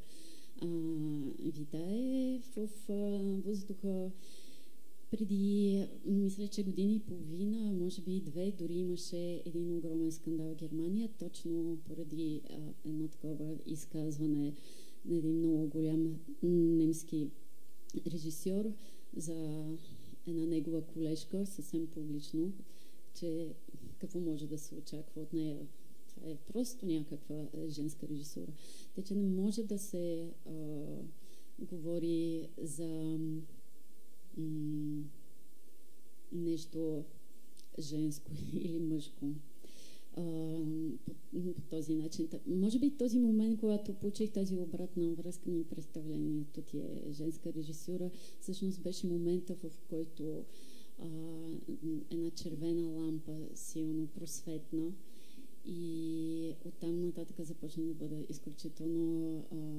витае в въздуха. Преди, мисля, че години и половина, може би 2, дори имаше един огромен скандал в Германия, точно поради едно такова изказване на един много голям немски режисьор за една негова колежка, съвсем публично, че какво може да се очаква от нея. Това е просто някаква женска режисура. Тъй, че не може да се говори за нещо женско или мъжко по този начин. Може би този момент, когато получих тази обратна връзка ми, представлението ти е женска режисура, всъщност беше момента, в който една червена лампа силно просветна и оттам нататък започна да бъда изключително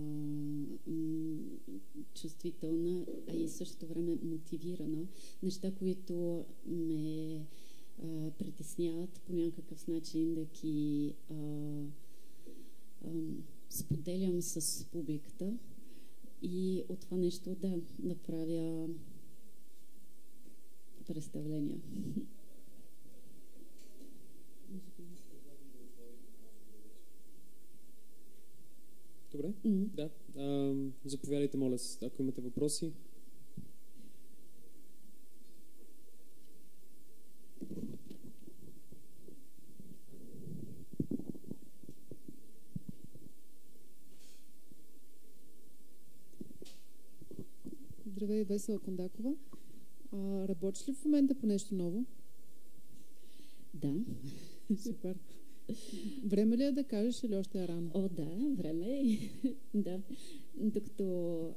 чувствителна, а и същото време мотивирана. Неща, които ме притесняват по някакъв начин да ги споделям с публиката и от това нещо да направя представления. Добре, да. Заповядайте, моля, ако имате въпроси. Здравей, Весела Кондакова. Работиш ли в момента по нещо ново? Да. Супер. Време ли е да кажеш или още е рано? О, да, време е. Да. Докато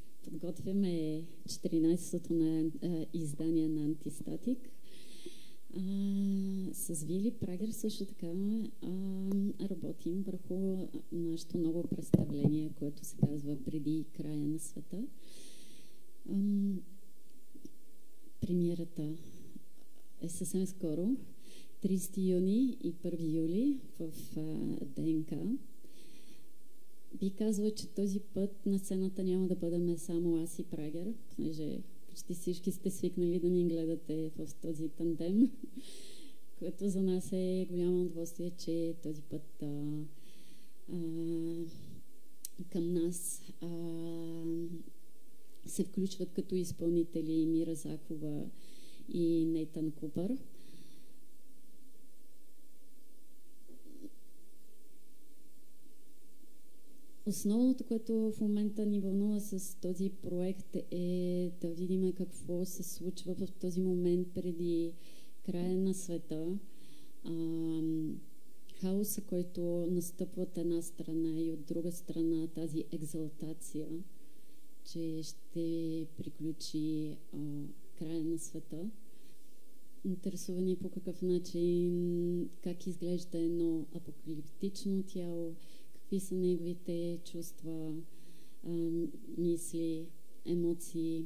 подготвяме 14-то издание на Антистатик, С Вили Прагер също така работим върху нашето ново представление, което се казва Преди края на света. Премиерата е съвсем скоро, 30 юни и 1 юли в ДНК. Би казала, че този път на сцената няма да бъдем само аз и Прагер, понеже почти всички сте свикнали да ни гледате в този тандем, което за нас е голямо удоволствие, че този път към нас се включват като изпълнители Мира Захова и Нейтан Купър. Основното, което в момента ни вълнува с този проект е да видим какво се случва в този момент преди края на света. Хаоса, който настъпва от една страна и от друга страна тази екзалтация, че ще приключи края на света. Интересува ни по какъв начин, как изглежда едно апокалиптично тяло, какви са неговите чувства, мисли, емоции.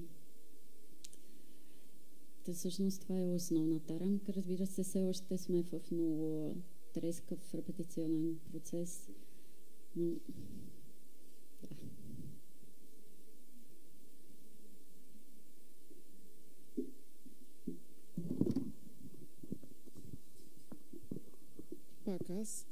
Та всъщност това е основната рамка. Разбира се, все още сме в много трескав репетиционен процес, но да. Пак аз.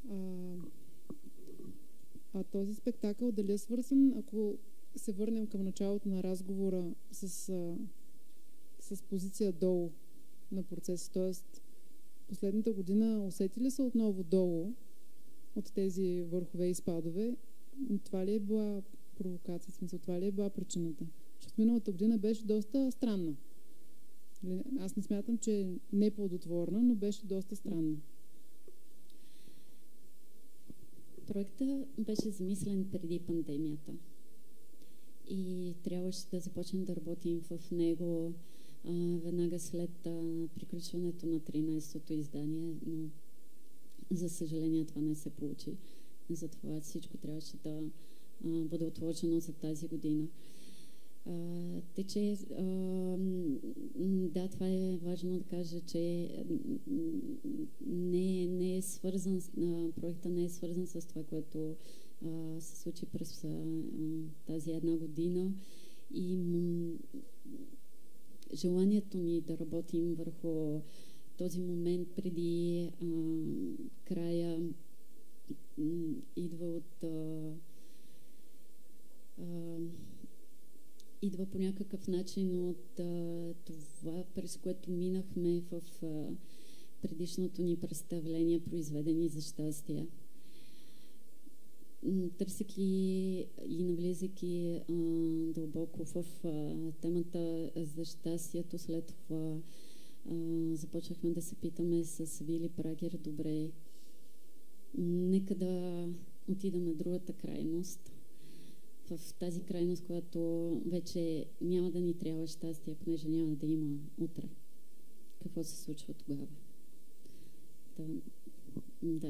Този спектакъл дали е свързан, ако се върнем към началото на разговора с позиция долу на процеса, т.е. последната година усети ли се отново долу от тези върхове и спадове? Това ли е била провокация, в смисъл, това ли е била причината? Защото миналата година беше доста странна. Аз не смятам, че е неплодотворна, но беше доста странна. Проектът беше замислен преди пандемията и трябваше да започнем да работим в него веднага след приключването на 13-то издание, но за съжаление това не се получи. Затова всичко трябваше да бъде отложено за тази година. Да, това е важно да кажа, че не е свързан, проектът не е свързан с това, което се случи през тази една година и желанието ни да работим върху този момент преди края идва по някакъв начин от това, през което минахме в предишното ни представление "Произведени за щастие". Търсейки и навлизайки дълбоко в темата за щастието, след това започнахме да се питаме с Вили Прагер: добре, нека да отидем на другата крайност, в тази крайност, която вече няма да ни трябва щастие, понеже няма да има утре. Какво се случва тогава? Да.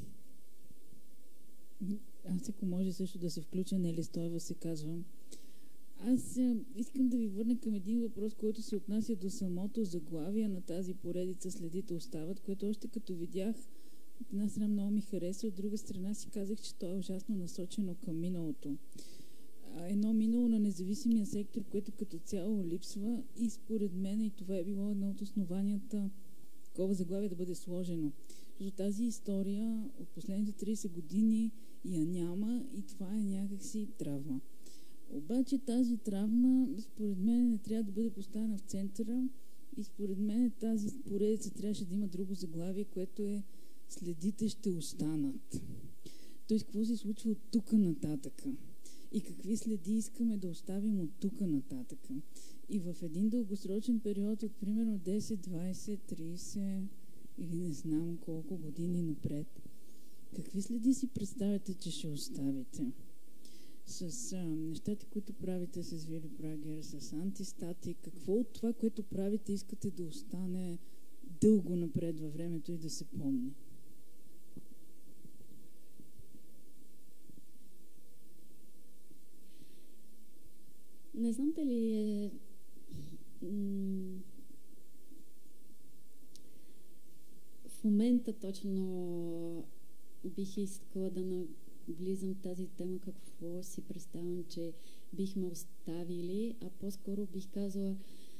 Аз, ако може също да се включа, Нели Стоева се казвам. Аз искам да ви върна към един въпрос, който се отнася до самото заглавие на тази поредица "Следите остават", което още като видях, от една страна много ми хареса, от друга страна си казах, че то е ужасно насочено към миналото. Едно минало на независимия сектор, което като цяло липсва, и според мен и това е било едно от основанията такова заглавие да бъде сложено. Защото тази история от последните 30 години я няма и това е някакси травма. Обаче тази травма, според мен, не трябва да бъде поставена в центъра и според мен тази поредица трябваше да има друго заглавие, което е "Следите ще останат". Тоест, какво се случва от тук нататъка? И какви следи искаме да оставим от тук нататък? И в един дългосрочен период от примерно 10, 20, 30 или не знам колко години напред, какви следи си представяте, че ще оставите? С нещата, които правите с Вили Прагер, с Антистатик, какво от това, което правите, искате да остане дълго напред във времето и да се помни. Не знам дали е в момента точно бих искала да навлизам в тази тема, какво си представям, че бихме оставили, а по-скоро бих казала,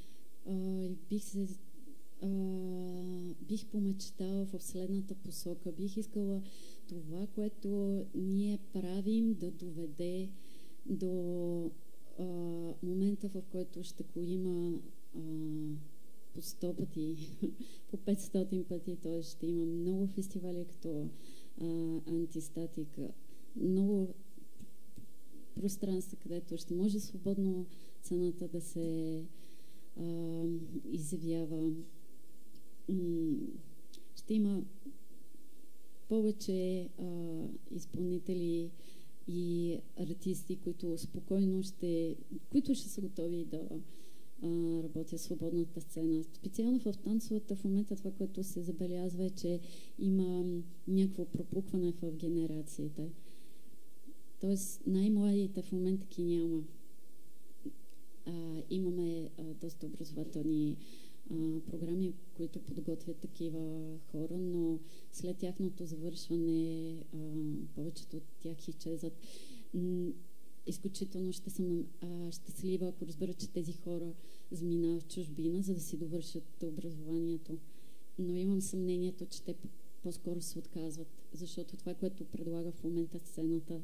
бих помечтала в следната посока. Бих искала това, което ние правим, да доведе до момента, в който ще го има по 100 пъти, по 500 пъти, т.е. ще има много фестивали като антистатика, много пространства, където ще може свободно цената да се изявява. Ще има повече изпълнители и артисти, които спокойно които ще са готови да работят в свободната сцена. Специално в танцовата в момента това, което се забелязва е, че има някакво пропукване в генерациите. Тоест най-младите в момента ги няма. Имаме доста образователни програми, които подготвят такива хора, но след тяхното завършване повечето от тях изчезват. Изключително ще съм щастлива, ако разбера, че тези хора заминават в чужбина, за да си довършат образованието. Но имам съмнението, че те по-скоро се отказват, защото това, което предлага в момента сцената,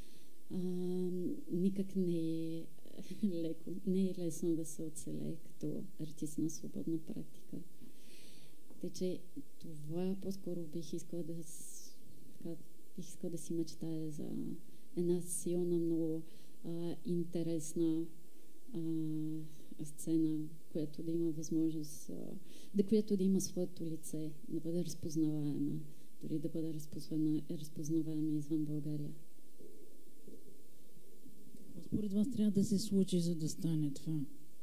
никак не е леко, не е лесно да се оцелее като артист на свободна практика. Тъй, че това по-скоро бих искала да си мечтая за една силна, много интересна сцена, която да има възможност, която да има своето лице, да бъде разпознаваема, дори да бъде разпознаваема извън България. Според вас трябва да се случи, за да стане това?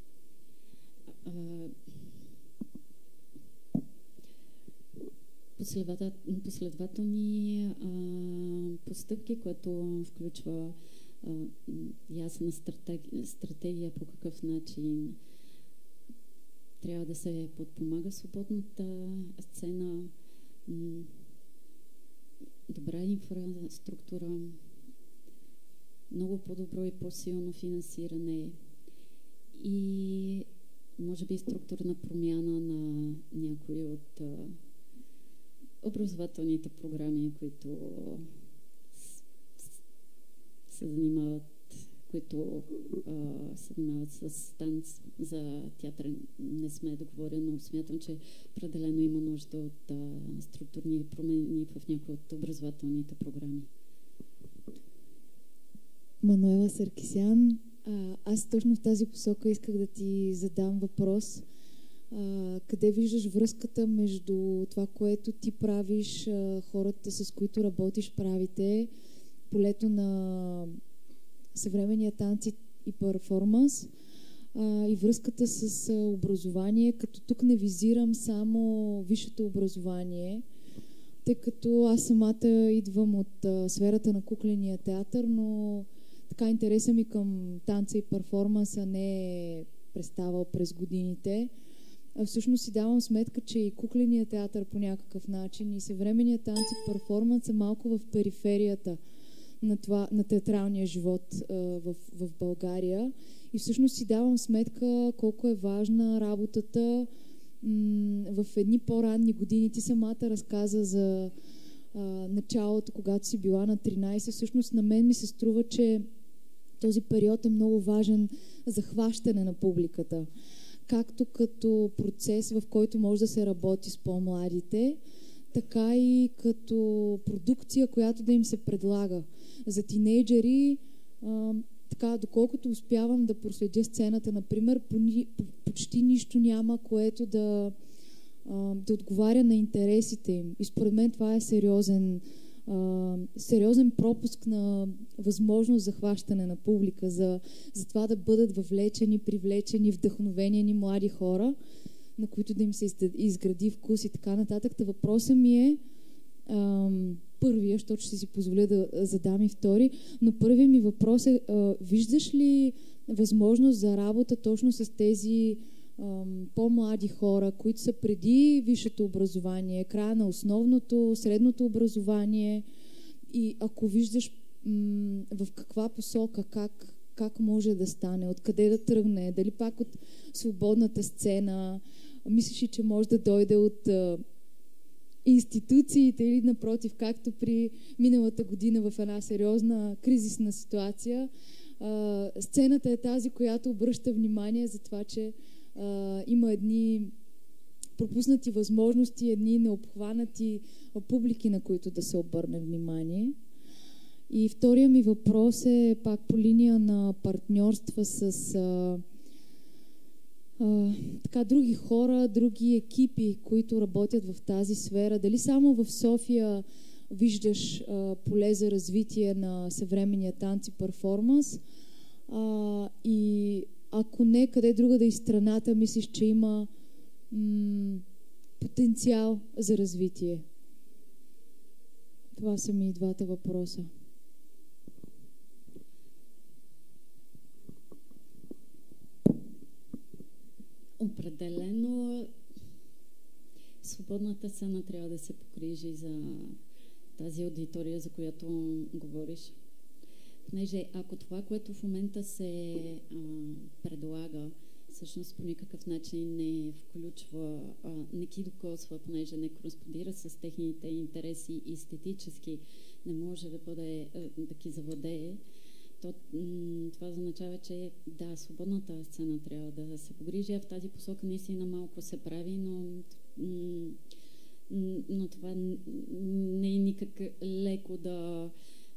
Последователни постъпки, което включва ясна стратегия по какъв начин трябва да се подпомага свободната сцена, добра инфраструктура, много по-добро и по-силно финансиране и може би структурна промяна на някои от образователните програми, които се занимават с танц. За театър не сме договорени, но смятам, че определено има нужда от структурни промени в някои от образователните програми. Мануела Саркисян, аз точно в тази посока исках да ти задам въпрос. Къде виждаш връзката между това, което ти правиш, хората, с които работиш, правите, полето на съвременния танц и перформанс и връзката с образование, като тук не визирам само висшето образование, тъй като аз самата идвам от сферата на кукления театър, но така интересът ми към танца и перформанса не е преставал през годините. Всъщност си давам сметка, че и кукленият театър по някакъв начин и съвременният танц и перформанс са малко в периферията на театралния живот в България. И всъщност си давам сметка колко е важна работата в едни по-ранни години. Ти самата разказа за началото, когато си била на 13. Всъщност на мен ми се струва, че този период е много важен за хващане на публиката. Както като процес, в който може да се работи с по-младите, така и като продукция, която да им се предлага. За тинейджери, така, доколкото успявам да проследя сцената, например, почти нищо няма, което да отговаря на интересите им. И според мен това е сериозен пропуск на възможност за хващане на публика, за това да бъдат въвлечени, привлечени, вдъхновени млади хора. на които да им се изгради вкус и така нататък. Та въпросът ми е първия, защото ще си позволя да задам и втори, но първият ми въпрос е, виждаш ли възможност за работа точно с тези по-млади хора, които са преди висшето образование, края на основното, средното образование, и ако виждаш в каква посока, как може да стане, откъде да тръгне, дали пак от свободната сцена, мислиш ли, че може да дойде от институциите или напротив, както при миналата година в една сериозна кризисна ситуация, сцената е тази, която обръща внимание за това, че има едни пропуснати възможности, едни необхванати публики, на които да се обърне внимание. И втория ми въпрос е пак по линия на партньорства с така, други хора, други екипи, които работят в тази сфера. Дали само в София виждаш поле за развитие на съвременния танц и перформанс, и ако не, къде друга да из страната мислиш, че има потенциал за развитие? Това са ми двата въпроса. Определено свободната сцена трябва да се погрижи за тази аудитория, за която говориш. Понеже ако това, което в момента се предлага, всъщност по никакъв начин не включва, не ги докосва, понеже не кореспондира с техните интереси и естетически не може да бъде, да ги завладее, то това означава, че да, свободната сцена трябва да се погрижи, а в тази посока наистина малко се прави, но това не е никак леко да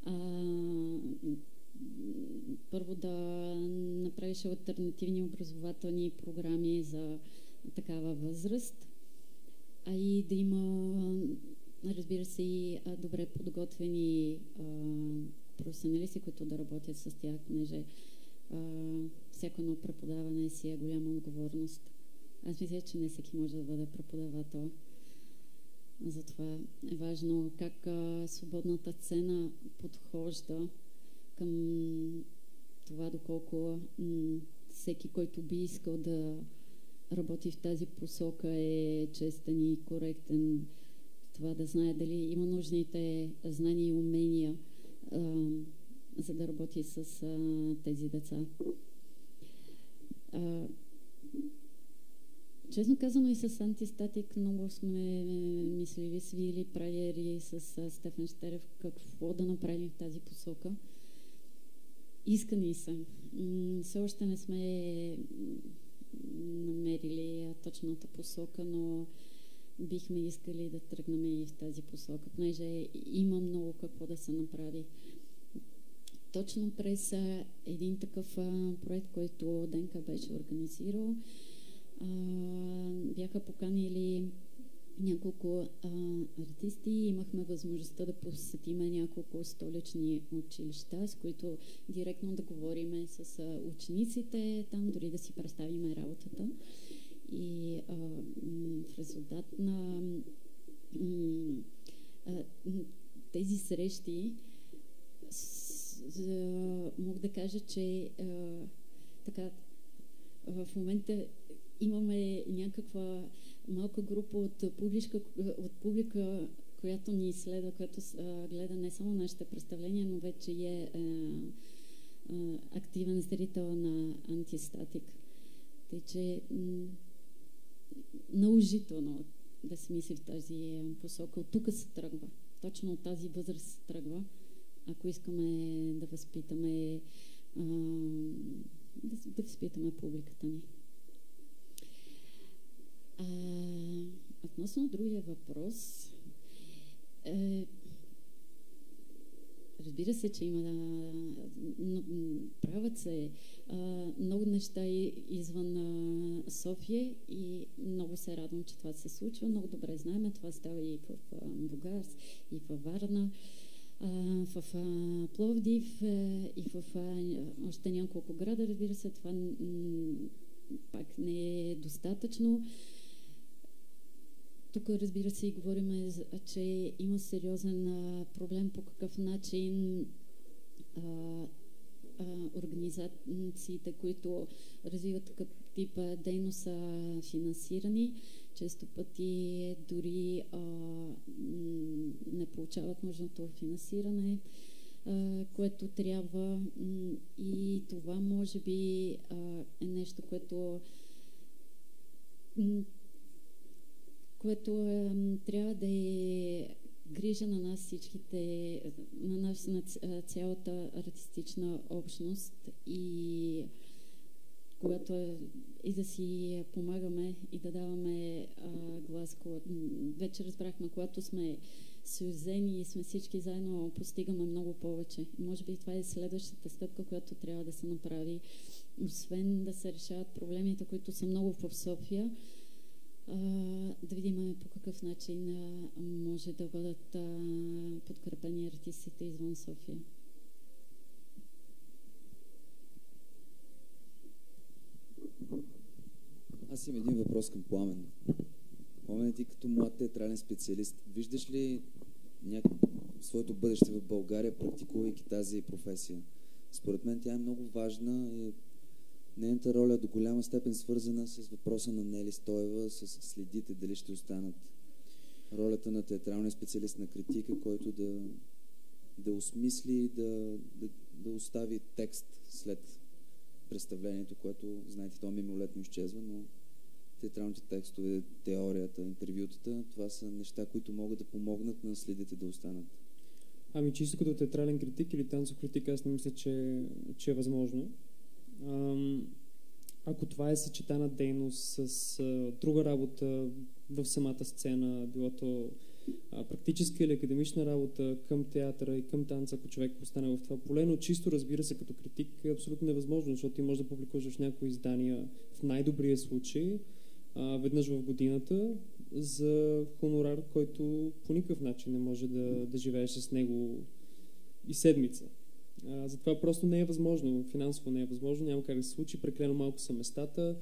първо да направиш алтернативни образователни програми за такава възраст, а и да има, разбира се, и добре подготвени професионалисти, които да работят с тях, понеже всяко едно преподаване си е голяма отговорност. Аз мисля, че не всеки може да бъде преподавател. Затова е важно как свободната сцена подхожда към това, доколко всеки, който би искал да работи в тази посока, е честен и коректен. Това да знае дали има нужните знания и умения, за да работи с тези деца. Честно казано, и с антистатик много сме мислили с Вили Прагер и с Стефан Щерев какво да направим в тази посока. Искани са. Все още не сме намерили точната посока, но бихме искали да тръгнем и в тази посока, понеже има много какво да се направи. Точно през един такъв проект, който Денка беше организирал, бяха поканили няколко артисти. Имахме възможността да посетим няколко столични училища, с които директно да говорим с учениците, там дори да си представим работата. И в резултат на тези срещи мога да кажа, че така в момента имаме някаква малка група от публика, която ни изследва, която гледа не само нашите представления, но вече е активен зрител на антистатик. Тъй, че наложително да се мисли в тази посока. От тук се тръгва. Точно от тази възраст се тръгва. Ако искаме да възпитаме публиката ни. Относно другия въпрос, разбира се, че има правят се много неща извън София и много се радвам, че това се случва. Много добре знаем, това става и в Бургас, и в Варна, в Пловдив и в още няколко града. Разбира се, това пак не е достатъчно. тук, разбира се, и говорим, че има сериозен проблем по какъв начин организациите, които развиват такъв тип дейност, са финансирани. Често пъти дори не получават нужното финансиране, което трябва. И това може би е нещо, което трябва да е грижа на нас всичките, на цялата артистична общност и когато и да си помагаме и да даваме глас. Вече разбрахме, когато сме съюзени и сме всички заедно, постигаме много повече. Може би това е следващата стъпка, която трябва да се направи, освен да се решават проблемите, които са много в София. Да видим по какъв начин може да бъдат подкрепени артистите извън София. Аз имам един въпрос към Пламен. Пламен, ти като млад театрален специалист, виждаш ли своето бъдеще в България, практикувайки тази професия? Според мен тя е много важна и нейната роля е до голяма степен свързана с въпроса на Нели Стоева, с следите дали ще останат. Ролята на театралния специалист на критика, който да осмисли, да остави текст след представлението, което, знаете, то мимолетно изчезва, но театралните текстове, теорията, интервютата, това са неща, които могат да помогнат на следите да останат. Ами чисто като театрален критик или танцов критик, аз не мисля, че е възможно. Ако това е съчетана дейност с друга работа в самата сцена, било то практическа или академична работа към театъра и към танца, ако човек остане в това поле, но чисто, разбира се, като критик е абсолютно невъзможно, защото ти можеш да публикуваш в някои издания в най-добрия случай веднъж в годината за хонорар, който по никакъв начин не може да живееш с него и седмица. Затова просто не е възможно, финансово не е възможно, няма как да се случи, прекалено малко са местата.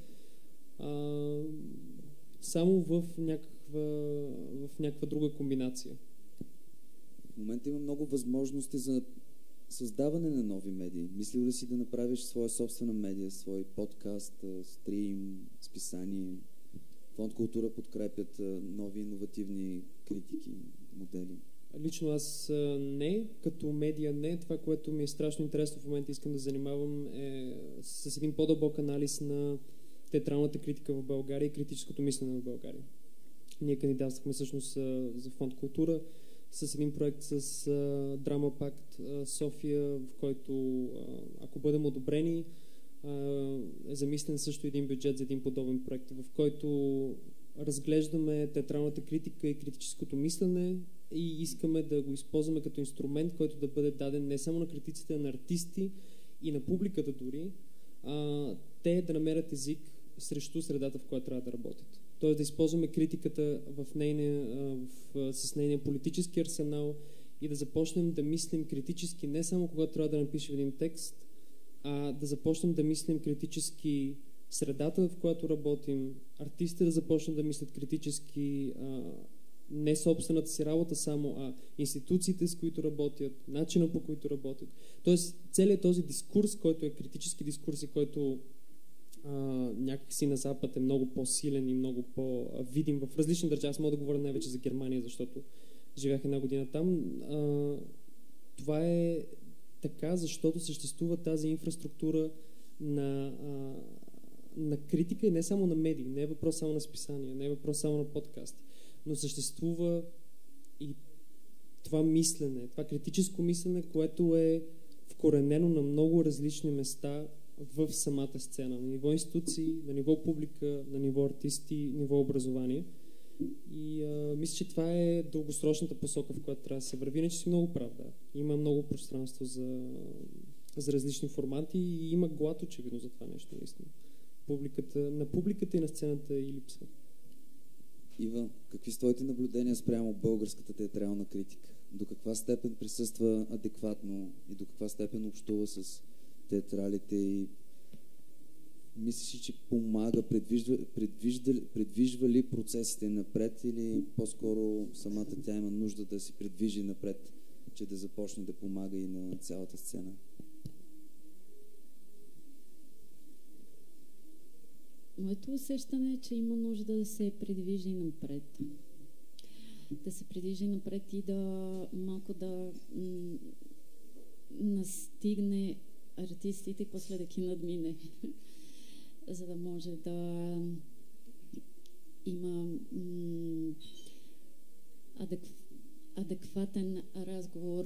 Само в някаква друга комбинация. В момента има много възможности за създаване на нови медии. Мислил ли си да направиш своя собствена медия, свой подкаст, стрим, списание? Фонд Култура подкрепят нови иновативни критики, модели. Лично аз не, като медия не. Това, което ми е страшно интересно в момента, искам да занимавам е с един по-дълбок анализ на театралната критика в България и критическото мислене в България. Ние кандидатствахме всъщност за Фонд Култура с един проект с Драма Пакт София, в който, ако бъдем одобрени, е замислен също един бюджет за един подобен проект, в който разглеждаме театралната критика и критическото мислене и искаме да го използваме като инструмент, който да бъде даден не само на критиците, а на артисти и на публиката дори, те да намерят език срещу средата, в която трябва да работят. Тоест да използваме критиката с нейния политически арсенал и да започнем да мислим критически не само когато трябва да напишем един текст, а да започнем да мислим критически средата, в която работим, артистите да започнат да мислят критически не собствената си работа само, а институциите, с които работят, начина по който работят. Тоест целият този дискурс, който е критически дискурс и който някакси на Запад е много по-силен и много по-видим в различни държави. Аз мога да говоря най-вече за Германия, защото живях една година там. Това е така, защото съществува тази инфраструктура на критика и не само на медии. Не е въпрос само на списания, не е въпрос само на подкасти. Но съществува и това мислене, това критическо мислене, което е вкоренено на много различни места в самата сцена, на ниво институции, на ниво публика, на ниво артисти, ниво образование. И мисля, че това е дългосрочната посока, в която трябва да се върви. Иначе си много прав, да. Има много пространство за различни формати и има глад очевидно за това нещо, наистина. На публиката и на сцената и липсва. Ива, какви са твоите наблюдения спрямо българската театрална критика? До каква степен присъства адекватно и до каква степен общува с театралите и Мислиш, че помага, предвижва ли процесите напред или по-скоро самата тя има нужда да се предвижи напред, че да започне да помага и на цялата сцена? Моето усещане е, че има нужда да се придвижи напред. Да се придвижи напред и да малко да настигне артистите и после да ги надмине. За да може да има адекватен разговор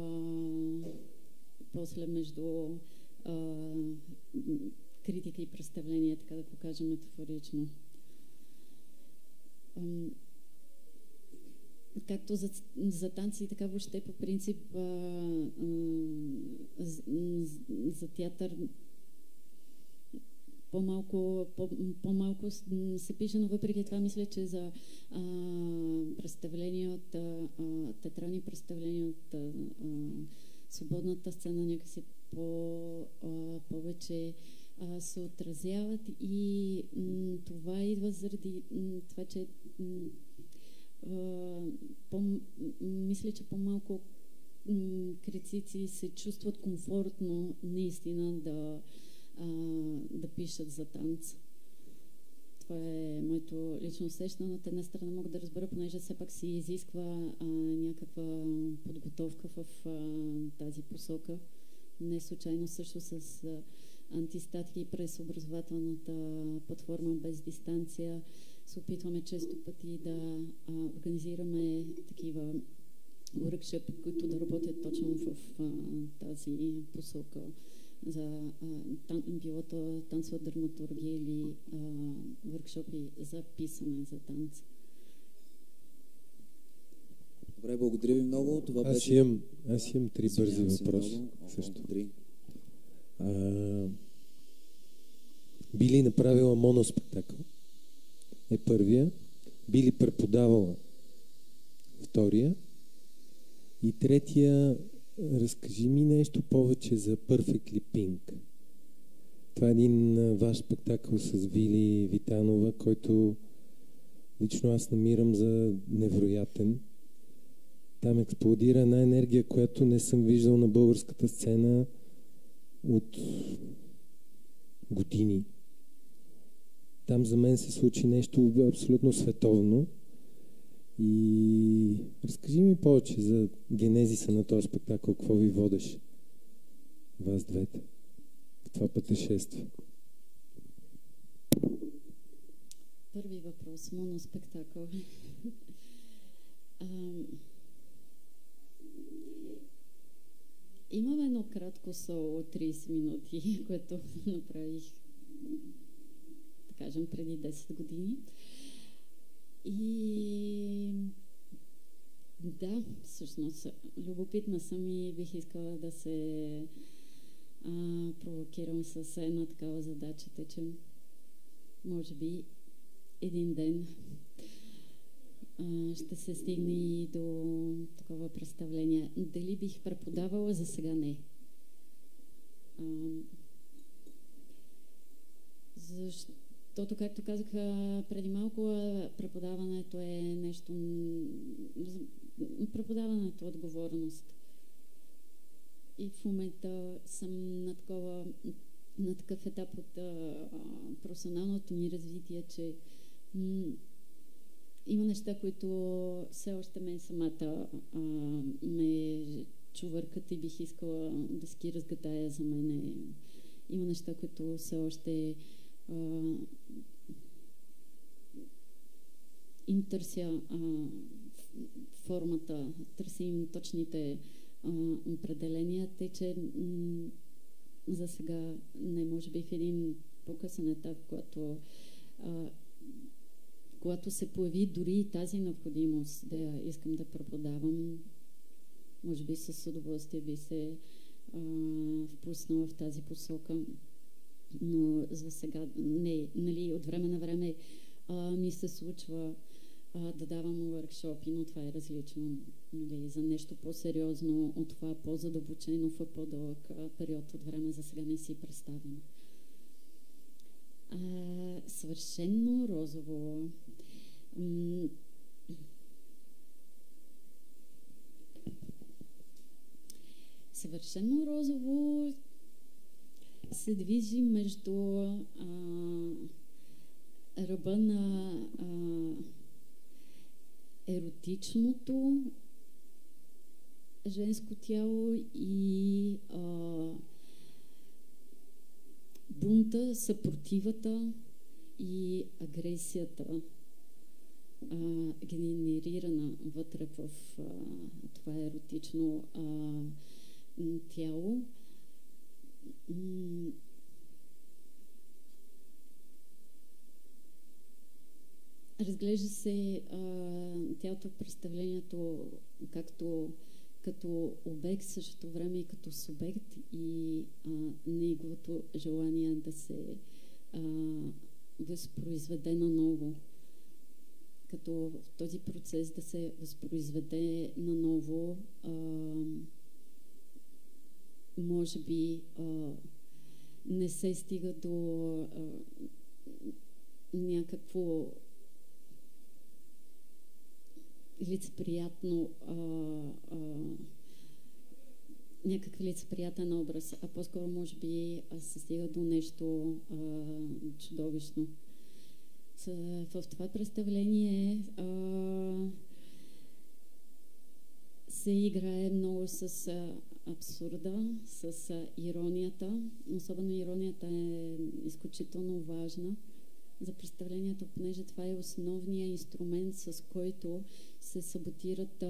после между критика и представление, така да го кажем метафорично. Както за танци, така въобще по принцип за театър по-малко се пише, но въпреки това мисля, че за представления от театрални представления от свободната сцена някакси повече се отразяват и това идва заради това, че мисля, че по-малко критици се чувстват комфортно наистина да пишат за танц. Това е моето лично усещане, но от една страна мога да разбера, понеже все пак си изисква някаква подготовка в тази посока. Не случайно също с антистатики през образователната платформа без дистанция се опитваме често пъти да организираме такива workshop, които да работят точно в тази посока за било то танцова драматургия или workshopи за писане за танц. Добре, благодаря ви много. Това аз имам 3 бързи въпроса. Също. Би ли направила моноспектакъл? Е първия. Би ли преподавала? Втория. И третия, разкажи ми нещо повече за Perfectly Pink. Това е един ваш спектакъл с Вили Витанова, който лично аз намирам за невероятен. Там експлодира една енергия, която не съм виждал на българската сцена от години. Там за мен се случи нещо абсолютно световно. И разкажи ми повече за генезиса на този спектакъл. Какво ви водеше вас двете в това пътешествие? Първи въпрос. Моноспектакъл. Имам едно кратко соло от 30 минути, което направих, да кажем, преди 10 години. И да, всъщност, любопитна съм и бих искала да се провокирам с една такава задача, тъй че може би един ден ще се стигне и до такова представление. Дали бих преподавала? За сега не. Защото, както казах преди малко, преподаването е нещо... Преподаването е отговорност. И в момента съм на такъв етап от професионалното ми развитие, че има неща, които все още мен самата ме чувъркат и бих искала да ски разгадая за мен. Има неща, които все още им търся формата, търся им точните определения, тъй че за сега не, може би в един по-късен етап, когато се появи дори и тази необходимост да искам да преподавам, може би с удоволствие би се впуснала в тази посока. Но за сега не. Нали, от време на време ми се случва да давам workshop, но това е различно. Нали, за нещо по-сериозно от това, по-задълбочено в по-дълъг период от време за сега не си представям. Съвършено розово. Съвършено розово се движи между ръба на еротичното женско тяло и бунта, съпротивата и агресията, генерирана вътре в това еротично тяло. Разглежда се тялото в представлението както като обект, същото време и като субект и неговото желание да се възпроизведе наново. Като в този процес да се възпроизведе наново, може би не се стига до някакво лицеприятно някакъв лицеприятен образ, а по-скоро може би се стига до нещо чудовищно. В това представление се играе много с абсурда, с иронията. Особено иронията е изключително важна за представлението, понеже това е основният инструмент, с който се саботират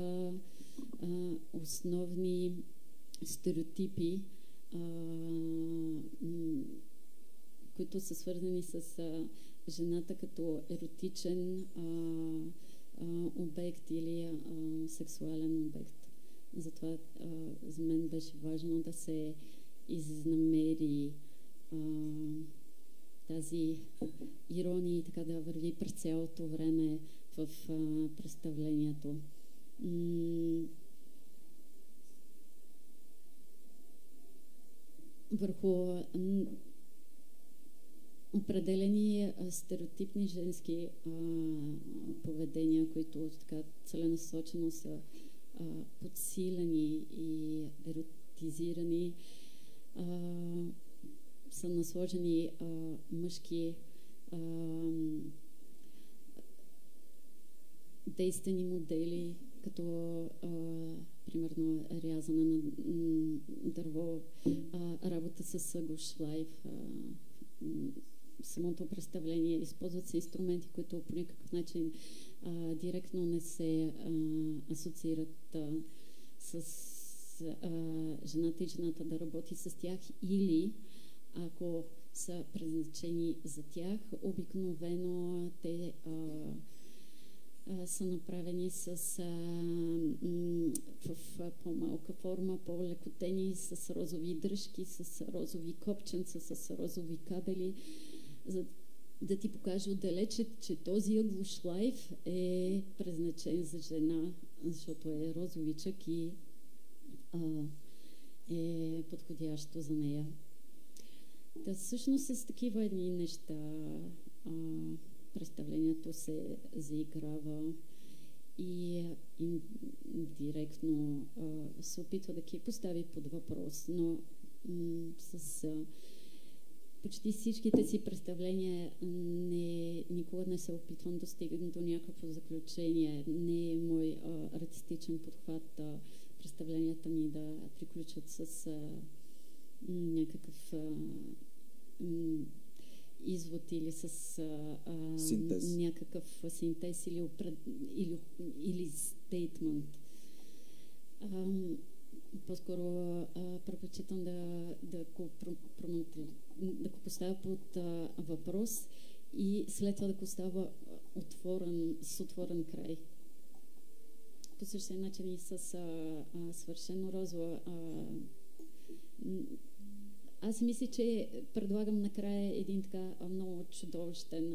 основни стереотипи, които са свързани с жената като еротичен обект или сексуален обект. Затова за мен беше важно да се изнамери тази ирония и така да върви през цялото време в представлението. Върху определени стереотипни женски поведения, които така целенасочено са подсилени и еротизирани, са насложени мъжки действени модели, като примерно рязане на дърво, работа с гушлайф, самото представление. Използват се инструменти, които по никакъв начин директно не се асоциират с жената и жената да работи с тях, или ако са предназначени за тях, обикновено те са направени в по-малка форма, по-лекотени, с розови дръжки, с розови копченца, с розови кабели, за да ти покаже отдалече, че този ъглушлайф е предназначен за жена, защото е розовичък и е подходящо за нея. Да, всъщност с такива едни неща представлението се заиграва и директно се опитва да ги постави под въпрос, но с почти всичките си представления никога не се опитвам да стигна до някакво заключение. Не е мой артистичен подхват представленията ми да приключват с някакъв извод или с някакъв синтез или стейтмент. По-скоро предпочитам да го поставя под въпрос и след това да го става с отворен край. По същия начин и с свършено розово. Аз мисля, че предлагам накрая един така много чудовищен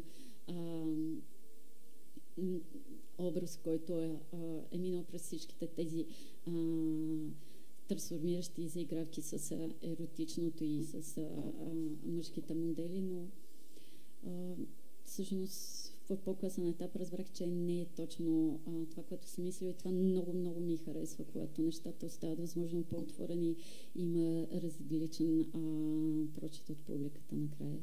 образ, който е минал през всичките тези трансформиращи заигравки с еротичното и с мъжките модели, но всъщност в по-късен етап разбрах, че не е точно това, което съм мислила, и това много, много ми харесва, когато нещата остават възможно по-отворени и има различен прочит от публиката накрая.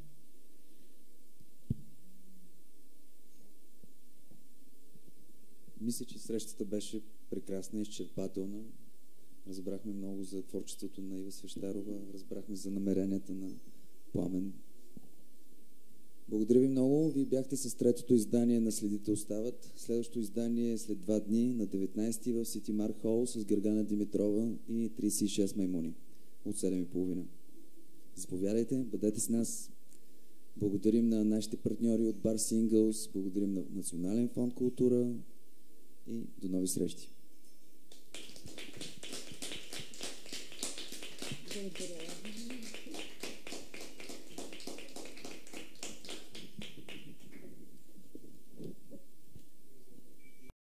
Мисля, че срещата беше прекрасна и изчерпателна. Разбрахме много за творчеството на Ива Свещарова, разбрахме за намеренията на Пламен. Благодаря ви много. Вие бяхте с третото издание на Следите остават. Следващото издание е след 2 дни, на 19-ти в Сити Мар Хол с Гергана Димитрова и 36 маймуни от 7:30. Заповядайте, бъдете с нас. Благодарим на нашите партньори от Бар Singles, благодарим на Национален фонд култура и до нови срещи. Благодаря.